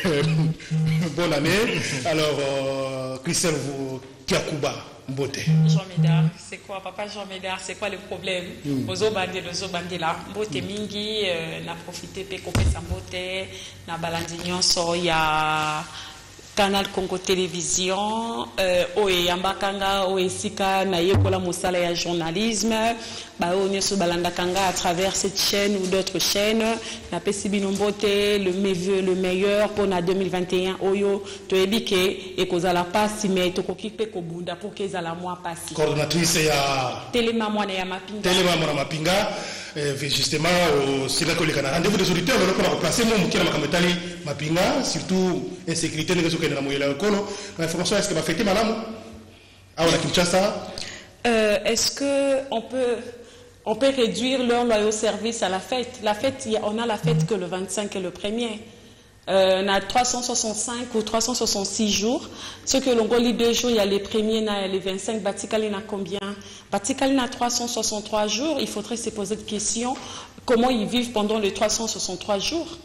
Bonne année. Alors, euh, Christelle Kiakuba. Mbote. Jean Médard, c'est quoi, papa Jean Médard, c'est quoi le problème? Ozo bande, ozo bande là, Mbote mingi, n'a profité pe kopé sa Mbote, n'a balandignon so ya Canal Congo Télévision, oe ambakanga, oe sika na yekola mosala ya journalisme, ba o nyoso balanda kanga à travers cette chaîne ou d'autres chaînes, na pesi bino Mbote le meilleur le meilleur pour na deux mille vingt et un oyo to ebike e kozala pasi mais to kokipe ko bunda pour que za la moi pasi. Coordinatrice ya Telema mwana ya mapinga. Telema mwana mapinga. Euh, justement, c'est là que les rendez-vous des auditeurs, on va remplacer mon mouki à ma camétali, ma pinga, surtout insécurité, nous avons la moyenne de l'information, est-ce que va fêter madame? Ah, on a Kinshasa. Euh, est-ce qu'on peut, on peut réduire leur loyaux service à la fête? La fête, on a la fête que le vingt-cinq et le premier. Euh, on a trois cent soixante-cinq ou trois cent soixante-six jours. Ce que l'on lit deux jours, il y a les premiers, il y a les vingt-cinq. Batikali n'a combien? Batikali n'a trois cent soixante-trois jours. Il faudrait se poser de questions. Comment ils vivent pendant les trois cent soixante-trois jours?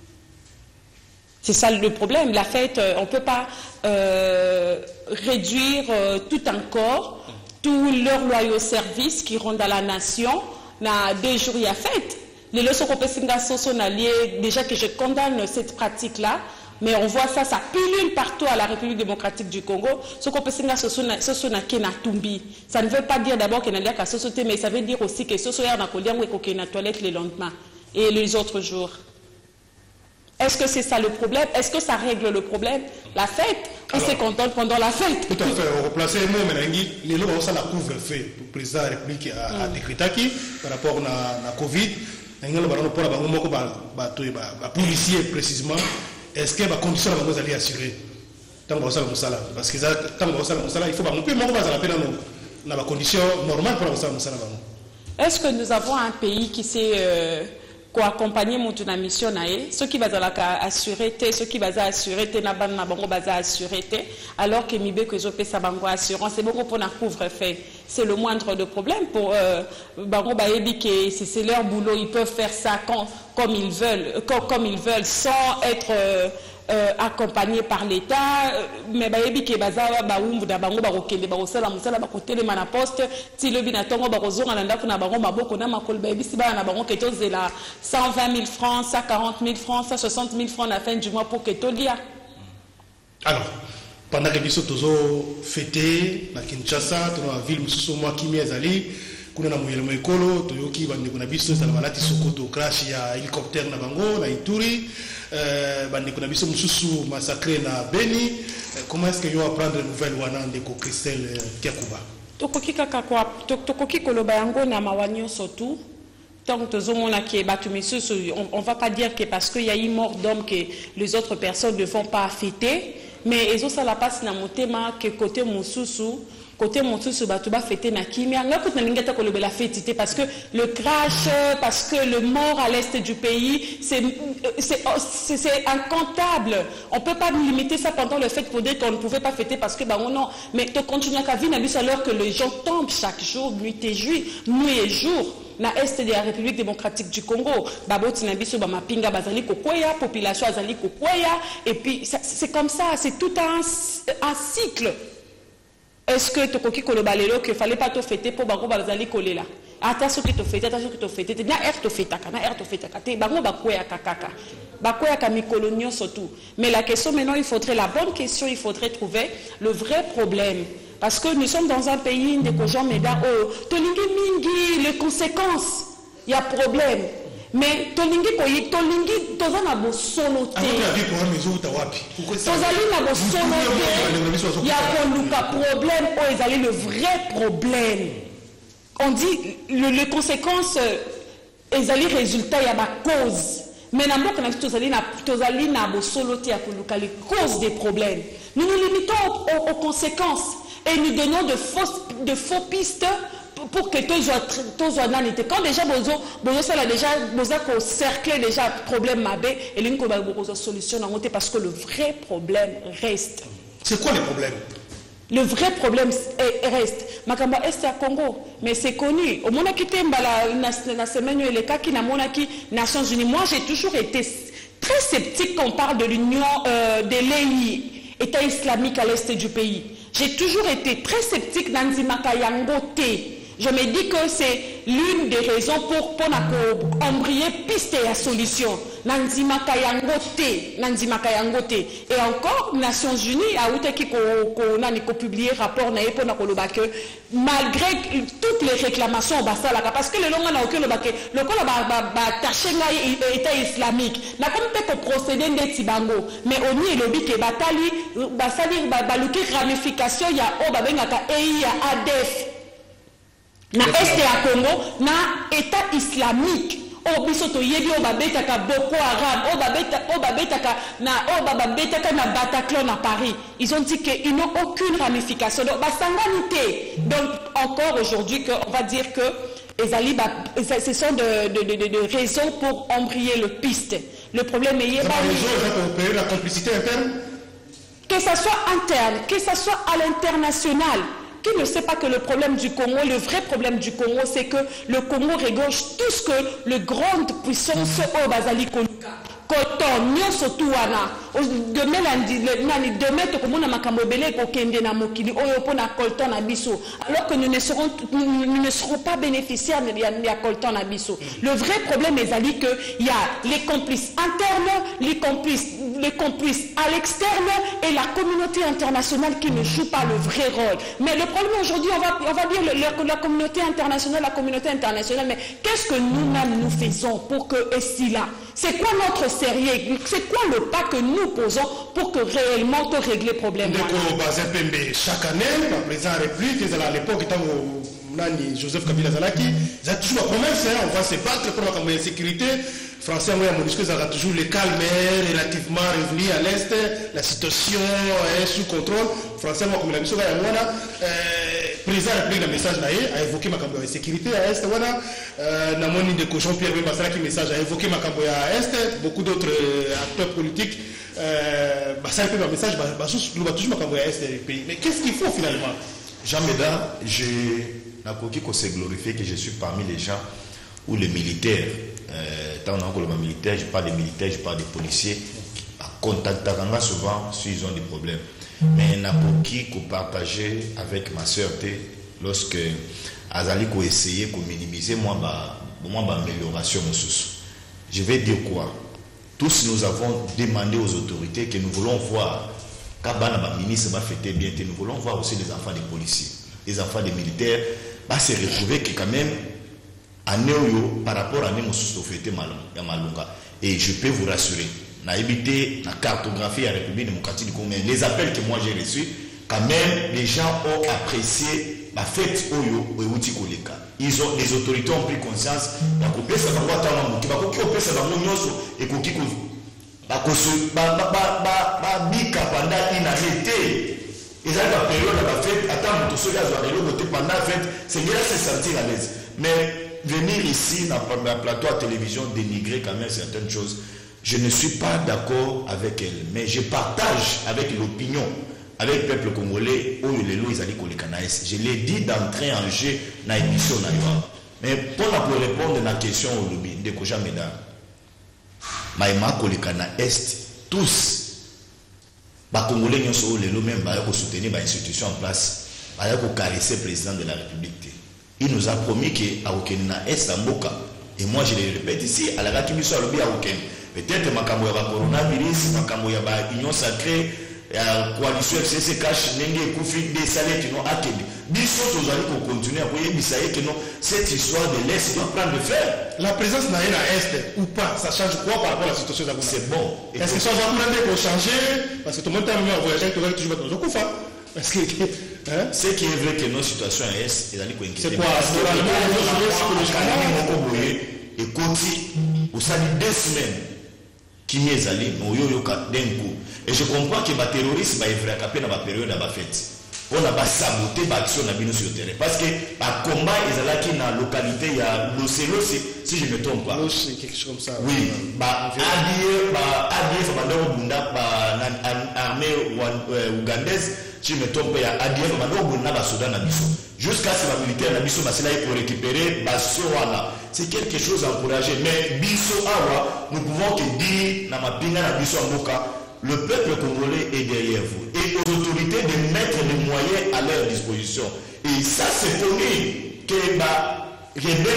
C'est ça le problème. La fête, on ne peut pas euh, réduire euh, tout encore tous leurs loyaux services qui rendent à la nation. Na deux jours, il y a fête. Les leçons qu'on peut s'ingager, déjà que je condamne cette pratique-là, mais on voit ça, ça pilule partout à la République démocratique du Congo. Ce qu'on peut s'ingager, ça ne veut pas dire d'abord qu'il y a une société, mais ça veut dire aussi que ce soit une toilette le lendemain et les autres jours. Est-ce que c'est ça le problème? Est-ce que ça règle le problème? La fête? On se contente pendant la fête. Tout à fait. On replace les mots, mais les lois, ça la couvre-feu. Le président de la République a décrété par rapport à la Covid. Policier précisément, est-ce que la condition va vous aller assurer? Parce que tant que il faut pas la condition normale pour la. Est-ce que nous avons un pays qui s'est euh, accompagné mon mission ce qui va assurer ce qui va assurer alors que mibe que je paie sa banque assurance c'est bon pour la couvre-feu. C'est le moindre de problème pour euh, c'est leur boulot, ils peuvent faire ça quand, comme ils veulent, comme, comme ils veulent, sans être euh, euh, accompagnés par l'État. Mais bayebi ke baza ba umbu da bango ba kokende ba kosala musala ba kotelema na poste ti lobi na tongo ba kozonga na ndako na bango maboko na makolo bayebi si ba na bango ke tozela cent vingt mille francs, cent quarante mille francs, cent soixante mille francs à la fin du mois pour que tolia. Alors, pendant que biso tozo fêté na Kinshasa, dans la ville mususu mwa kimi ezali, kuna na moyelo ekolo toyoki bande kuna biso za balati sokoto crash ya hélicoptère na bango na Ituri, euh bande kuna biso mususu massacré na Beni. Comment est-ce que yo apprendre nouvelle wana ndeko Christelle Kiakuba? Tokoki kaka kwa tokoki koloba yango na mawanyo surtout. Tant que on ne va pas dire que parce qu'il y a eu mort d'homme que les autres personnes ne vont pas fêter, mais ils ont ça la passe na motema que côté Moussousou, côté Moussousou batuba fêter na kimia, nga koute na lingata ko la fête parce que le crash, parce que le mort à l'est du pays, c'est c'est incontable. On peut pas limiter ça pendant le fait pour dire qu'on ne pouvait pas fêter parce que bah non, mais tu continues à vivre alors que les gens tombent chaque jour, nuit et jour, nuit et jour. Na est de la République démocratique du Congo, baboti na biso ba mapinga bazali kokwea, population azali kokwea, et puis c'est comme ça, c'est tout un, un cycle. Est-ce que tokoki kolobalelo que fallait pas te fêter pour bango bazali kolela? Attention que te fêter, attention que te fêter, na air te fêter kana air te fêter kate, bango bakwea kakaka. Bakwea ka mikolonio surtout. Mais la question maintenant, il faudrait la bonne question, il faudrait trouver le vrai problème. Parce que nous sommes dans un pays de Jean Médard, oh, Tolingi Mingi, les conséquences, il y a problème. mais tolingi koyi tolingi tozana bo solo te tozali na bo solo te ya koluka problème o ezali le vrai problème. On dit le, les conséquences ezali résultat ya ba cause. Mais na mboka na tozali na tozali na bo solo te ya koluka les causes des problèmes. Nous nous limitons aux, aux, aux conséquences et nous donnons de fausses de faux pistes pour que tous soient nanités. Quand déjà bozo bozo ça là déjà bozo qu'on cercle déjà problème mabé et l'inko ba bozo solution en monter parce que le vrai problème reste. C'est quoi le problème? Le vrai problème reste. Makamba est à Congo, mais c'est connu. Au moment qui t'aime la semaine où il est cas qui n'a monaki Nations Unies. Moi j'ai toujours été très sceptique quand on parle de l'Union euh, de l'E I, État islamique à l'est du pays. J'ai toujours été très sceptique dans Nzimaka Yangote. Je me dis que c'est l'une des raisons pour pour embrayer piste et solution. Nzimaka Yangote, Nzimaka Yangote. Et encore, Nations Unies a outé qui qu'on a publié rapport na pour na que malgré toutes les réclamations parce que le long na aucun le baké le ko ba ba tachenga État islamique na comme peut procéder ndeti bango mais on y lobi ke batali basali baluki ramification ya o babengaka E I ya A D F na est ya Congo na État islamique o biso to yebi o babetaka Boko Haram o babeta o babetaka na o babetaka na Bataclan à Paris. Ils ont dit qu'ils n'ont aucune ramification. Donc basanganité. Donc encore aujourd'hui que on va dire que ezali ce sont de, de, de, de, de raisons pour embrayer le piste. Le problème est la complicité interne. Que ça soit interne, que ça soit à l'international. Qui ne sait pas que le problème du Congo, le vrai problème du Congo, c'est que le Congo regorge tout ce que le grande puissance au Bazali Koluka. Koton, nyoso tuwana. Demain, demain, to komona makambo belé ko kende na mokili oyo pona colton na biso. Alors que nous ne serons, nous ne serons pas bénéficiaires de la colton na biso. Le vrai problème est ali que il y a les complices internes, les complices, les complices à l'externe et la communauté internationale qui ne joue pas le vrai rôle. Mais le problème aujourd'hui, on va, on va dire le, le, la communauté internationale, la communauté internationale. Mais qu'est-ce que nous-mêmes nous faisons pour que ici là? C'est quoi notre sérieux? C'est quoi le pas que nous posons pour que réellement te régler le problème? Chaque année, le président de la République, à l'époque, Joseph Kabila Zalaki, ils ont toujours la promesse, hein, on va se battre pour la sécurité. Français, moi, à Monusco, ça a toujours le calme relativement revenu à l'Est, la situation est sous contrôle. Français, moi, comme la mission, le président de la République, le message a évoqué ma sécurité à l'Est. Dans mon de cochon, Pierre Bembasara, qui message a évoqué ma à l'Est. Beaucoup d'autres acteurs politiques, ça a fait un message, nous va toujours ma à l'Est du pays. Mais qu'est-ce qu'il faut finalement? Jean Méda, je n'ai pas se glorifier que je suis parmi les gens où les militaires, euh, tant que les militaires, je parle des militaires, je parle des policiers, contactent souvent s'ils ont des problèmes. Mais n'a pas qui partager avec ma soeur lorsque Azali a essayé de minimiser moi ma amélioration. Je vais dire quoi? Tous nous avons demandé aux autorités que nous voulons voir. Quand le ministre va fêter bien, nous voulons voir aussi les enfants des policiers, les enfants des militaires, va se retrouver que quand même à Néo par rapport à nous fêter Malunga. Et je peux vous rassurer, na évité la cartographie à la République démocratique du Congo, les appels que moi j'ai reçus, quand même les gens ont apprécié la fête Oyo Outi Koleka. Ils ont, les autorités ont pris conscience. La coupe ça va pas tant qui va couper ça va nous et qui Ba ba ba ba ba bika pendant une année. Ils ont la période de la fête. Attends, tout cela doit aller pendant la fête. C'est bien se sentir à l'aise. Mais venir ici dans le plateau à télévision dénigrer quand même certaines choses, je ne suis pas d'accord avec elle. Mais je partage avec l'opinion, avec le peuple congolais, où les lois ils allaient coller canaïs. Je l'ai dit d'entrer en jeu dans l'émission. Mais pour répondre à la question au lobby de Koja Meda. Maïma Kolikana Est, tous, les Congolais qui sont même soutenir les institutions en place, ils caresser le président de la République. Il nous a promis qu'à Okena Est, à Mboka, et moi je le répète ici, à la Rakimission à l'Obi à Okena, peut-être Makambo Yaba coronavirus, Makambo Yaba Union Sacrée, la coalition F C C Cash, Nenge Koufi, des salaires qui n'ont acquis. Biso tozali ko continuer à voyer bisaye que non cette histoire de l'Est doit prendre le fer. La présence n'a rien à Est ou pas, ça change quoi par rapport à la situation d'Aguna? C'est bon. Est-ce que ça va prendre pour changer? Parce que tout le monde a à voyager, tout le monde toujours dans le Koufa. Parce que hein? Ce qui est vrai que nos situations à Est, c'est quoi? Et Koti, vous savez deux semaines qui est allé, d'un coup. Et je comprends que les terroristes vont être capés dans la période de la fête. On a saboté l'action sur le terrain. Parce que par combat, ils sont là qui dans la localité, il y a l'Océlo, si je ne me trompe pas. C'est quelque chose comme ça. Oui. Adie, Adie, l'armée ougandaise, si je ne me trompe pas, il y a Adie, jusqu'à ce que les militaires sont là pour récupérer Bassoana. C'est quelque chose à encourager. Mais Bisso Awa, nous pouvons te dire, dans ma pina, dans Bisso Amoka, le peuple congolais est derrière vous. Et aux autorités de mettre les moyens à leur disposition. Et ça, c'est connu que bah, il y a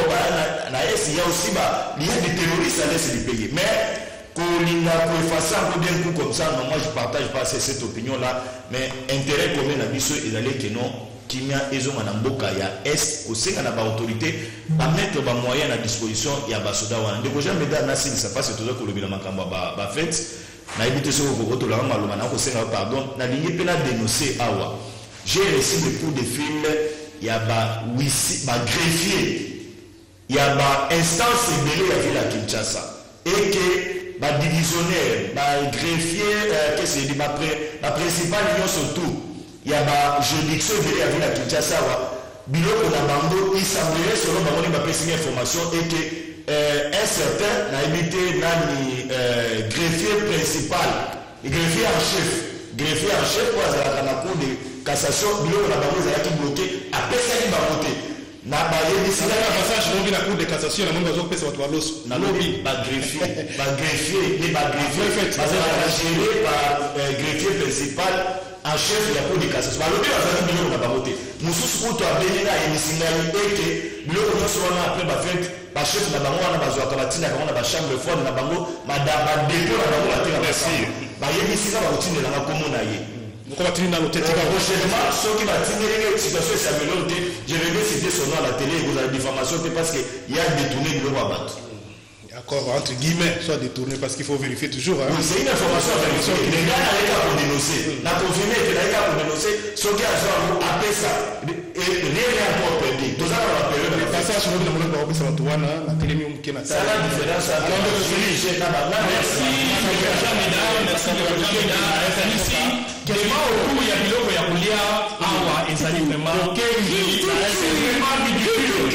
aussi bah, il y a des terroristes à l'est du pays. Mais pour effacer un peu d'un coup comme ça, non, moi je ne partage pas cette opinion-là. Mais intérêt commun à Bisso est d'aller que non. Kimia ezo manamboka ya est aussi kana ba autorité ba mettre ba moyens à disposition ya ba soda wana ndeko jamais da nasi ça passe toujours ko lobela makambo ba ba fait na ibite so ko to la maloma na ko senga pardon na lingi pena dénoncer awa j'ai reçu des coups de fil ya ba wisi ba greffier ya ba instance belé ya ville à Kinshasa et que ba divisionnaire ba greffier euh, que c'est dit ba la principale union surtout il y a une juridiction de la ville à Kinshasa, biloko na bango, il semblerait selon bango ni ba signer information et que euh, un certain n'a évité nani euh, greffier principal, greffier en chef, greffier en chef pour la cour de cassation, biloko na bango zala ki bloqué, après ça il va voter. Na ba yebi sala na passage lobby la cour de cassation na monde bazo pesa watu wa loso. Na lobby ba greffier, ba greffier, les ba greffier fait, ba géré par greffier principal. En chef de la cour de cassation. Alors, il y a des millions de voté. Nous sommes tous à Bénin et nous sommes et que nous sommes après ma fête, ma chef de la banque, on a besoin de la tina, on a la chambre de foi de la banque, madame, dépôt, on a la terre. Merci. Bah, il y a ici la routine de la commune. Nous continuons dans l'hôtel. Prochainement, ceux qui vont tenir une situation s'améliore, je vais citer son nom à la télé, vous avez des diffamation parce qu'il y a détourné de l'eau. D'accord, entre guillemets, soit détourné parce qu'il faut vérifier toujours. Hein. Oui, c'est une information à vérifier. Les gars n'avaient qu'à pour dénoncer. La confirmé que n'avaient qu'à pour dénoncer. Ce qui a appelé ça. Et rien n'est encore perdu. Tout ça, on va perdre. Le passage sur le monde, on va faire la télé, on va ça la différence. Alors, je suis là. Merci. Merci. Merci. Quellement au coup, il y a des gens qui ont dit ah, et ça dit vraiment. Ok, c'est vraiment ridicule.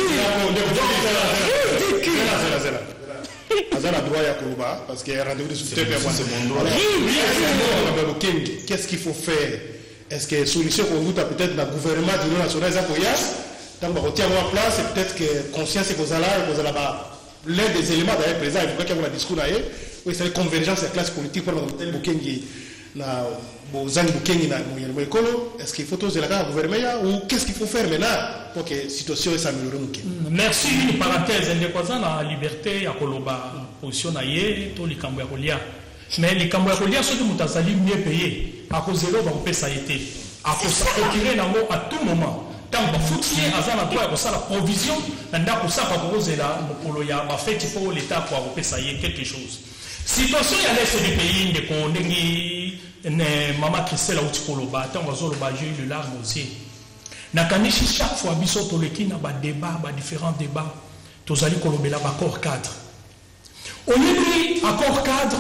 C'est là. Azala droit ya Kouba parce qu'il y a un rendez-vous de soutien pour moi. Qu'est-ce qu'il faut faire? Est-ce que solution pour vous peut-être dans le gouvernement du national Zakoya tant qu'on retient en place et peut-être que conscience et cause là et cause là-bas l'un des éléments d'ailleurs présent il faut qu'il y ait un discours là oui c'est la convergence de la classe politique pour le Bukengi na bozangi Bukengi na moyenne écolo est-ce qu'il faut tous de la gouvernement ou qu'est-ce qu'il faut faire maintenant pour que la situation s'améliore? Merci. Une parenthèse, la liberté à Koloba, position naïe, tout les Cambouérolia. Mais les Cambouérolia, ceux qui ont mieux payé, à cause de l'eau, ça a été. À cause de retirer l'amour à tout moment. Tant que foutier, à ça, la provision, pour ça, pour la Poloya, fait pour l'État pour avoir ça y est quelque chose. Situation à l'est du pays, de Kondégi, Maman Christelle à Outikoloba, tant que j'ai eu le larme aussi. Nakanishi chaque fois biso toleki na ba débat ba différents débats tozali kolobela ba accord cadre on est accord cadre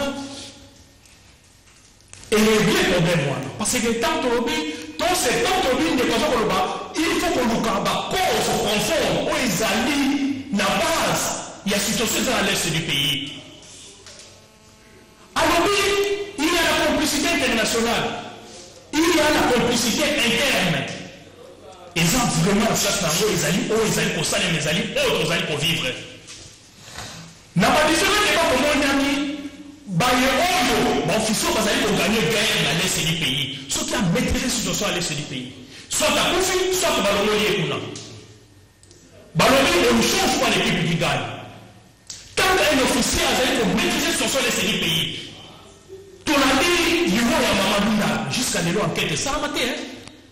et le bien problème moi parce que tant tolobi tant c'est tant tolobi de quoi koloba il faut qu'on luka ba cause conforme o ezali na base il y a situation dans l'est du pays alors il y a la complicité internationale il y a la complicité interne. Exemple vraiment ça c'est un mot ils allaient oh ils allaient pour ça les allaient autres allaient pour vivre n'a pas dit cela n'est pas pour moi nani baye oyo bon fiso parce qu'ils pour gagner gagne dans l'est du pays soit qui a maîtrisé situation à l'est du pays soit à Koufi soit à Balomoli et Kouna Balomoli on ne change pas l'équipe qui gagne quand un officier a allé pour maîtriser situation à l'est du pays tout l'a dit il y a Mamadou jusqu'à l'élo enquête ça a maté hein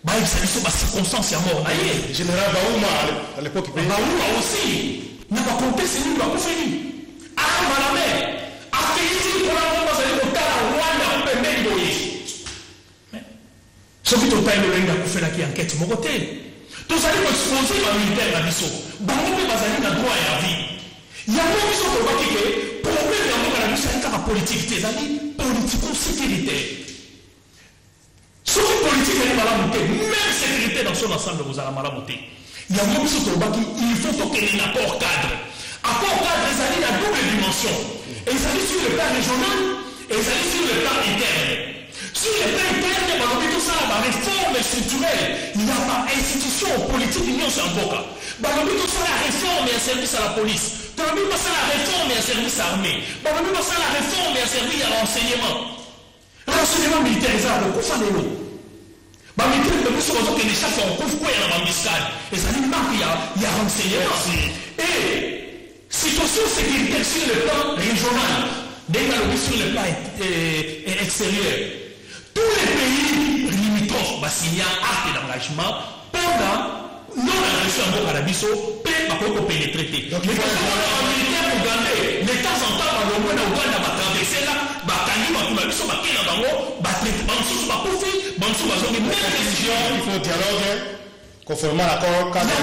bah il s'agit de circonstances à mort. Le général Baouma à l'époque il Baouma aussi. N'a pas compté, c'est lui qui a fait. Ah, madame, a fait pour la bombe, ça dit qu'on t'a la roi n'a pas même d'oyer. Sauf que tu as une langue à faire la enquête, mon côté. Tu as dit exposer ma militaire à Bissau. Baouma, Bazali n'a droit à la vie. Il y a un Bissau pour voir qui est. Pour le moment, la Bissau, c'est la politique, tes amis, politico-sécurité. Sauf que politique, elle est malade, même sécurité dans son ensemble, vous allez malade. Il y a un Bissau pour voir qu'il faut qu'il y ait un accord cadre. Accord cadre, ils allaient la double dimension. Et ils allaient sur le plan régional et ils allaient sur le plan interne. Sur le plan interne, il y a tout ça, la réforme structurelle. Il n'y a pas institution politique, l'union c'est un boca. Tout ça, la réforme et un service à la police. Tout ça, la réforme et un service armé. Tout ça, la réforme et un service à l'enseignement. L'enseignement militaire, ils ont beaucoup de l'eau. Bah, mais que les gens qui les chefs ont couvert quoi dans la biscade. Et ça dit qu'il y a, il y a renseignement. Et situation sécuritaire sur le plan régional, développé sur le plan extérieur. Tous les pays limitrophes, bah, s'il y a un acte d'engagement, pendant non l'agression en Boka Bisso, peut pas pénétrer. Donc, il faut un militaire ougandais. De temps en temps, bah, le moins d'Ouganda va traverser là, bah, Kani, bah, tout le monde, bah, qui est dans le bah, traiter, bah, on bah, Kofi. Il faut dialogue conformément à l'accord cadre.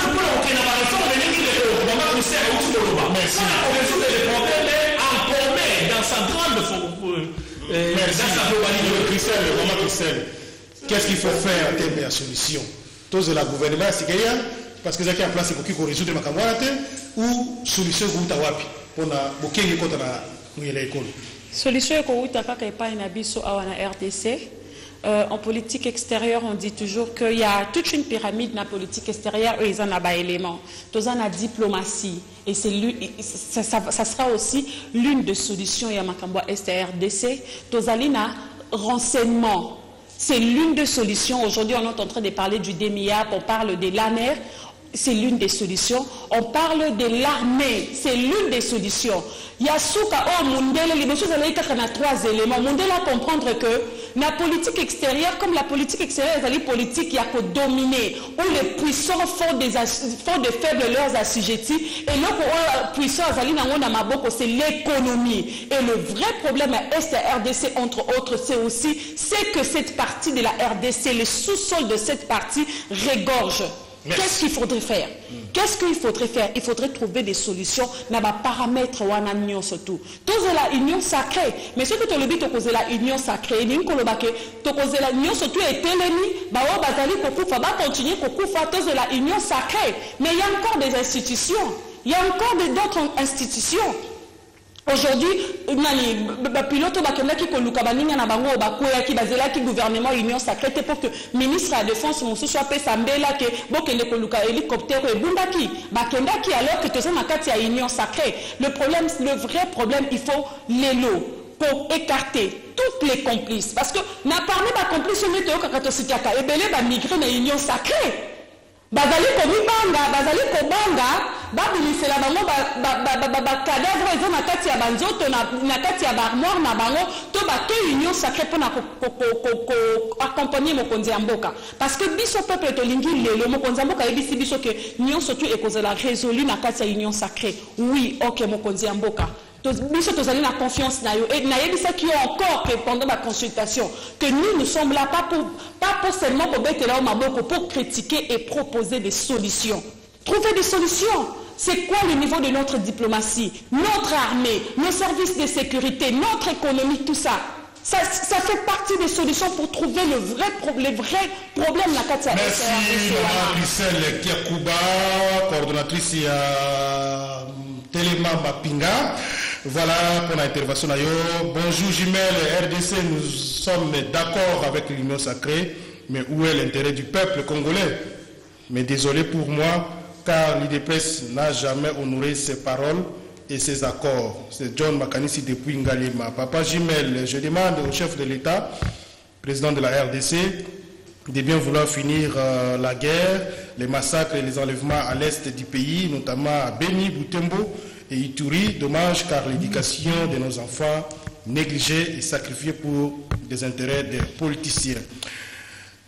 Merci. Dans sa grande qu'est-ce qu'il faut faire en termes de solution? Tous la gouvernement, c'est qu'il y a, parce que c'est en place pour qu'il résoudre ma camarade ou solution pour tawapi pour na bokengi contre la mouille l'école. Solution pour utaka et pas une abisso à la R D C. Euh, en politique extérieure, on dit toujours qu'il y a toute une pyramide dans la politique extérieure et ils en ont des éléments. Tous en la diplomatie. Et c'est ça, ça, ça sera aussi l'une des solutions. Il y a Makamba S R D C. Tous en renseignement. C'est l'une des solutions. Aujourd'hui, on est en train de parler du D M I A, on parle de l'A N R. C'est l'une des solutions. On parle de l'armée. C'est l'une des solutions. Il y a Souka, oh, Mundele, les choses, il y a trois éléments. Mundele a comprendre que la politique extérieure, comme la politique extérieure, il y a des politiques qui a que dominer, où les puissants font des, font des faibles leurs assujettis, et là, les puissants, c'est l'économie. Et le vrai problème à Est R D C, entre autres, c'est aussi, c'est que cette partie de la R D C, le sous-sol de cette partie, regorge. Qu'est-ce qu'il faudrait faire? Qu'est-ce qu'il faudrait faire? Il faudrait trouver des solutions dans les paramètres ou en union surtout. Tout la union sacrée. Mais ce que tu as dit, tu la union sacrée. Tu as la union surtout et l'ennemi. Bah ouais, Bazali Kokufa va continuer Kokufa. Tu la union sacrée. Mais il y a encore des institutions. Il y a encore d'autres institutions. Aujourd'hui, le pilote qui qui gouvernement union sacrée pour que le ministre de la Défense soit hélicoptère et bundaki alors que tu es union sacrée. Le problème, le vrai problème, il faut l'élo pour écarter toutes les complices. Parce que n'a parlé de complices météo kakatositiaka et belé va migrer dans l'union sacrée. Bazali komibanga, bazali kobanga, babilisela bango ba cadavre ezo na kati ya banzoto na kati ya armoire na bango to ba ke union sacrée pour na accompagner mokonzi ya mboka parce que biso peuple to lingi lelo mokonzi ya mboka ebisi biso ke union surtout ekozela résolu na kati ya union sacrée. Oui, OK mokonzi ya mboka. Biso tozali na confiance na yo et na yebisa qui ont encore que pendant la consultation que nous nous sommes là pas pour pas pour seulement pour mettre là au maboko pour critiquer et proposer des solutions. Trouver des solutions. C'est quoi le niveau de notre diplomatie, notre armée, nos services de sécurité, notre économie, tout ça. Ça, ça fait partie des solutions pour trouver le vrai, les vrais problèmes la Katia. Merci, Mme Christelle Kiakuba, coordonnatrice à Téléma Mapinga. Voilà pour l'intervention. Bonjour Jumel, R D C, nous sommes d'accord avec l'union sacrée, mais où est l'intérêt du peuple congolais? Mais désolé pour moi, car l'I D P S n'a jamais honoré ses paroles et ses accords. C'est John Makanisi depuis Ngalima. Papa Jumel, je demande au chef de l'État, président de la R D C, de bien vouloir finir euh, la guerre, les massacres et les enlèvements à l'est du pays, notamment à Beni, Butembo et Ituri. Dommage car l'éducation de nos enfants négligée et sacrifiée pour des intérêts des politiciens.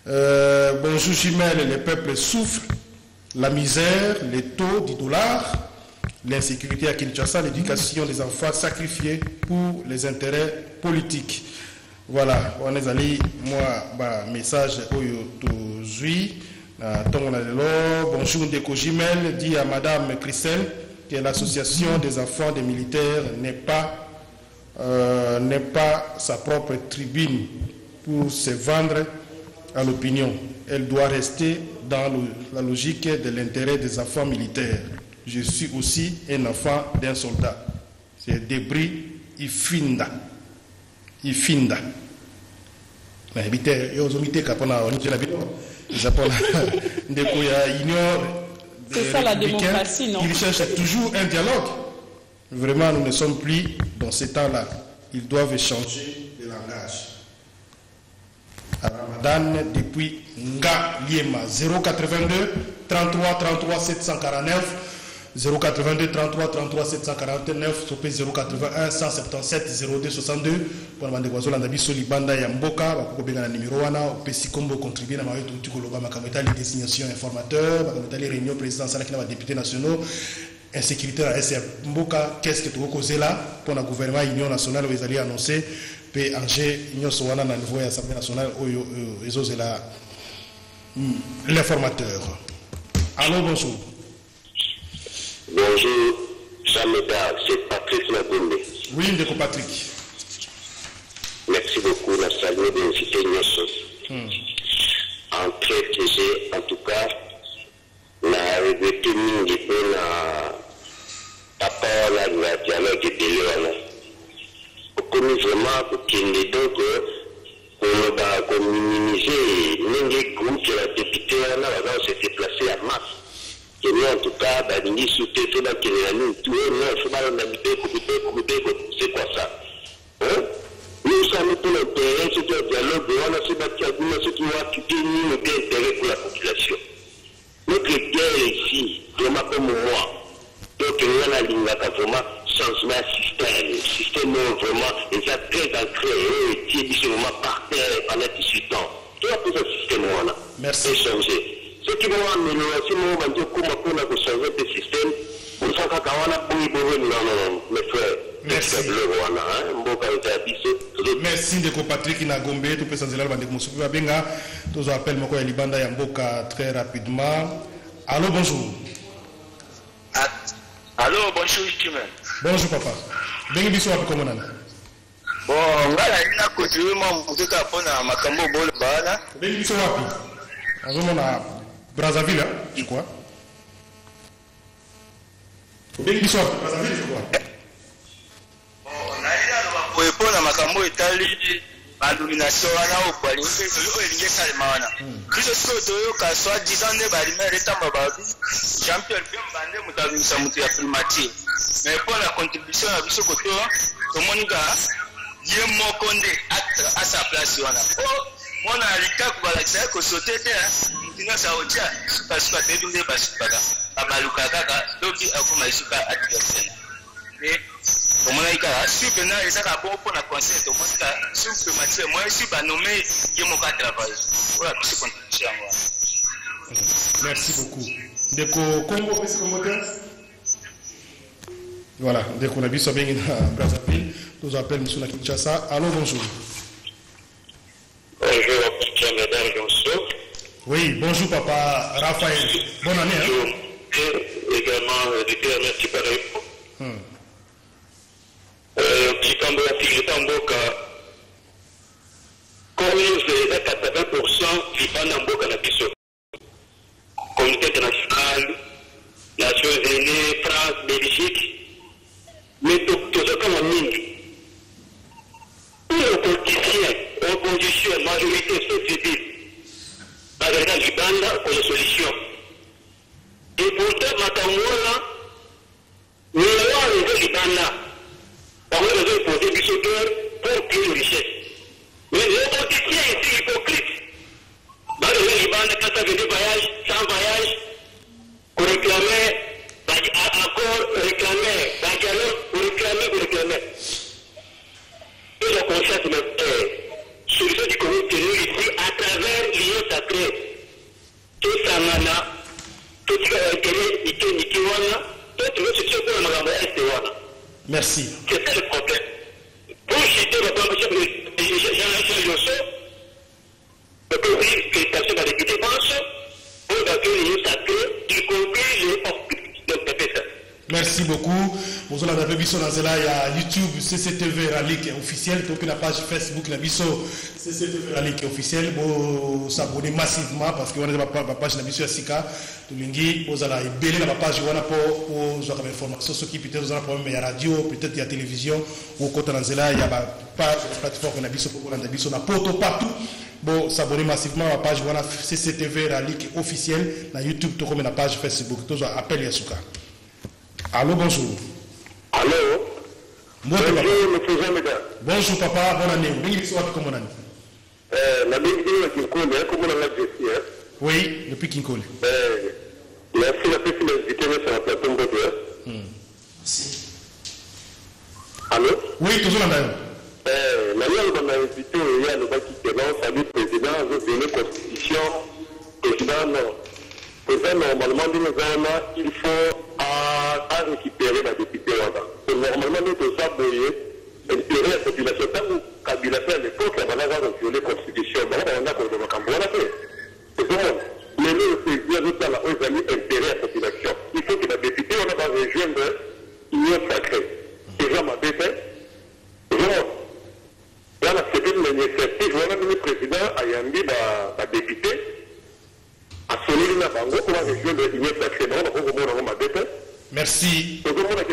Euh, bonjour Jumel, les peuples souffrent, la misère, les taux du dollar, l'insécurité à Kinshasa, l'éducation des enfants sacrifiés pour les intérêts politiques. Voilà, on est allé, moi, bah, message aujourd'hui. Bonjour Ndeko Jumel, dit à Madame Christelle que l'association des enfants des militaires n'est pas, euh, n'est pas sa propre tribune pour se vendre à l'opinion. Elle doit rester dans le, la logique de l'intérêt des enfants militaires. Je suis aussi un enfant d'un soldat. C'est Debris Ifinda. Ifinda. Mais évitez, ils ont mis des capons on la vidéo. Ils appellent c'est ça la démocratie, non? Ils cherchent toujours un dialogue. Vraiment, nous ne sommes plus dans ce temps-là. Ils doivent changer de langage. Ramadan depuis Nga Liema zéro quatre-vingt-deux trente-trois trente-trois sept cent quarante-neuf zéro quatre-vingt-deux trente-trois trente-trois sept cent quarante-neuf sopé zéro quatre-vingt-un cent soixante-dix-sept zéro deux soixante-deux pour la bande de biso libanda ya mboka bakoko benga na numéro wana opesi kombo contribuer na mawetu tukoloba makameta les désignations informateurs makameta les réunions présidentielles avec les députés nationaux insécurité à S mboka qu'est-ce que tu veux causer là pour le gouvernement union nationale où ils allaient annoncer pe Angers nyonso wana na niveau ya Assemblée nationale oyo ezozela l'informateur. Allô, bonjour. Bonjour, Jameda, c'est Patrick Nagombe. Oui, Ndeko Patrick. Merci beaucoup, la salut d'inviter Nyoso. Hmm. En très plaisir, en tout cas, la regretté mingi pour la papa la dialogue de l'Élan. Comme vraiment, pour qu'il y ait donc, pour minimiser, mingi groupe que la députée là, s'est déplacé à masse. En tout cas, Badini souté tout là, qu'il y a nous, tout le monde, il faut mal c'est quoi ça? Hein? Nous sommes pour le terrain, c'est un dialogue, on a ce bâti à nous, c'est qui va quitter nous, intérêt pour la population. Notre guerre ici, vraiment comme moi, donc il y a la ligne là, vraiment, changement système, système vraiment, ils sont très ancrés, et qui est vraiment par terre pendant dix-huit ans. Tout à fait ce système là. Merci. Changer. Ce qui vont améliorer, c'est que nous avons changer de système. Pour ça, mes frères. Merci. Merci Ndeko Patrick Nagombe. Tout peut s'en aller avec Moussoupi Babenga. Tous appels Moko et Libanda Yamboka très rapidement. Allô, bonjour. Allô, bonjour, Jimmy. Bonjour, papa. Bengi biso wapi comment on a? Bon, ngala ina kujuwe mwa mkuka pona makambo bolo bana. Bengi biso wapi? Azomo na Brazzaville, je crois. Bengi biso wapi? Brazzaville, je crois. Bon, pour la makambo itali badomination wana okwali oyo elinge kalema wana biso siko toyoka soit disant ne balimere etamba babi Jean Pierre Bembande mutabimisa mutu ya primature mais pour la contribution ya biso koto tomonika ye moko nde à sa place wana o mona alika kubalakisa ko sote te mutino sa otia suka te binde basukaka abaluka kaka doki akoma isuka adversaire et comme on a dit, si vous venez à bon pour la conseil, donc si vous pouvez moi, si vous nommez, il y a mon travail. Voilà, c'est contribution à moi. Merci beaucoup. Ndeko Congo, qu'est-ce qu'on veut dire? Voilà, dès qu'on a vu ça bien à Brazzaville, nous appelle M. Kinshasa. Allô, bonjour. Bonjour, Pierre Médard Jonso. Oui, bonjour, papa Raphaël. Bonne année. Bonjour. Hein? Et également, de dire merci par hum. Kitambo ya Kitamboka comme quatre-vingts pour cent Libanda Mboka na biso communauté internationale Nations Unies France Belgique mais tozaka na mingi les politiciens opposition majorité société bazalaka Libanda pour la solution et pourtant makambo wana ni wa Libanda on va nous poser du secteur pour plus de richesse. Mais les politiciens ici hypocrites, dans les Libanais, quand ça venait voyage, sans voyage, pour réclamer, encore réclamer, pour réclamer, pour réclamer. Et la conscience même est solution du commun tenu ici à travers l'Union Merci. C'est ça le problème. Pour citer le Jean-Michel Yosso, le président de l'éducation dans les dépenses, pour d'accueillir sa queue, y compris les hospitaux de P P C. Merci beaucoup. Vous avez la biso dans la YouTube C C T V Ralik officiel, donc la page Facebook la biso C C T V Ralik officiel. Vous s'abonnez massivement parce que on a la page la biso Sika. Tout lingi, vous allez belé la page on a pour pour avoir information ce qui peut-être vous avez problème il y a radio, peut-être il y a télévision ou côté dans la il y a page plateforme la biso pour la biso na poto partout. Bon, s'abonner massivement à la page voilà C C T V Ralik officiel na YouTube tout comme la page Facebook. Tout appel Yasuka. Allô, bonjour. Allô. Bonjour, monsieur Jean-Médard. Bonjour, papa. Bonne année. Vous avez dit comment année? La bienvenue à Kinkole, comment on l'a dit? Oui, depuis Kinkole. Merci, la personne invitée sur la plateforme de Merci. Allô? Oui, toujours là. La loi qu'on a invité, il y a le bâti qui est salut président, je vais la constitution, président, non. Président, normalement, il faut à, à récupérer la députée. Normalement, nous devons s'abonner, intérêt à la population. Tant que Kabila fait à l'époque, il y a un violé la constitution. On a d'accord de la fait. C'est bon. Mais nous, le président, nous avons intérêt à la population. Il faut que la députée, on va rejoindre l'union sacrée. C'est ça ma bête. Là, c'est une initiative. On a mis le président à Yambi, la députée. Merci.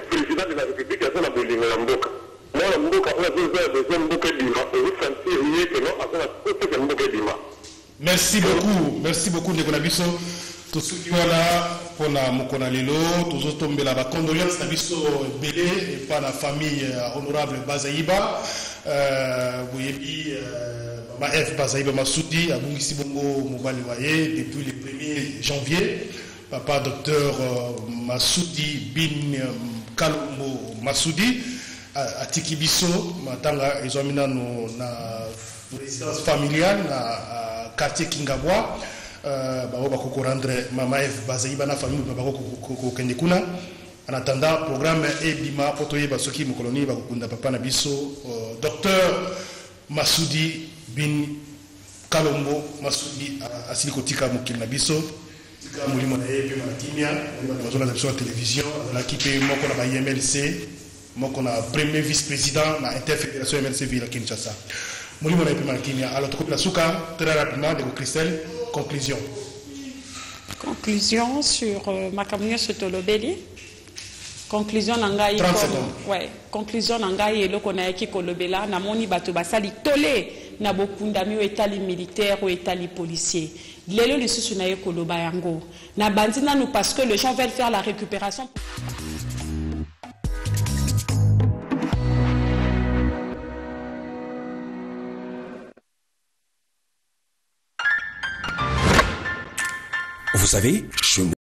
Merci beaucoup. Merci beaucoup, Nekonabiso. Tout ce qui est là pour la Mokonalilo, tous les tombés là, condoléances Nabiso Bélé et pas la famille honorable Bazaïba. Vous avez dit, ma F Bazaïba Massoudi, à Bungisi Bongo Mobaliwaye, depuis le premier janvier. Papa docteur Massoudi Bin Kalumbo Massoudi, à Tikibiso, Matanga, ils ont mis dans la résidence familiale, à quartier Kingabwa. Bako bako rendre mama F Bazaïba na famille bako ko kende kuna en attendant programme ebima potoye basoki mokoloni bako kunda papa na biso docteur Massoudi Bin Kalombo Massoudi asili kotika mokili na biso tika mulimo na yepe matimia na zona de télévision la kipe moko na ba I M L C moko na premier vice-président na interfédération M L C Ville Kinshasa mulimo na yepe matimia. Alors tukopila suka très rapidement de Christelle. Conclusion. Conclusion sur euh, Makamio Sotolobeli. Conclusion nangai. trente secondes. Ouais. Conclusion nangai et le konaeki kolobela na moni bato basali tolé na bokundami o etali militaire ou etali policier. Lelo le susu na ye koloba yango. Na bandina nous parce que les gens veulent faire la récupération. Vous savez, je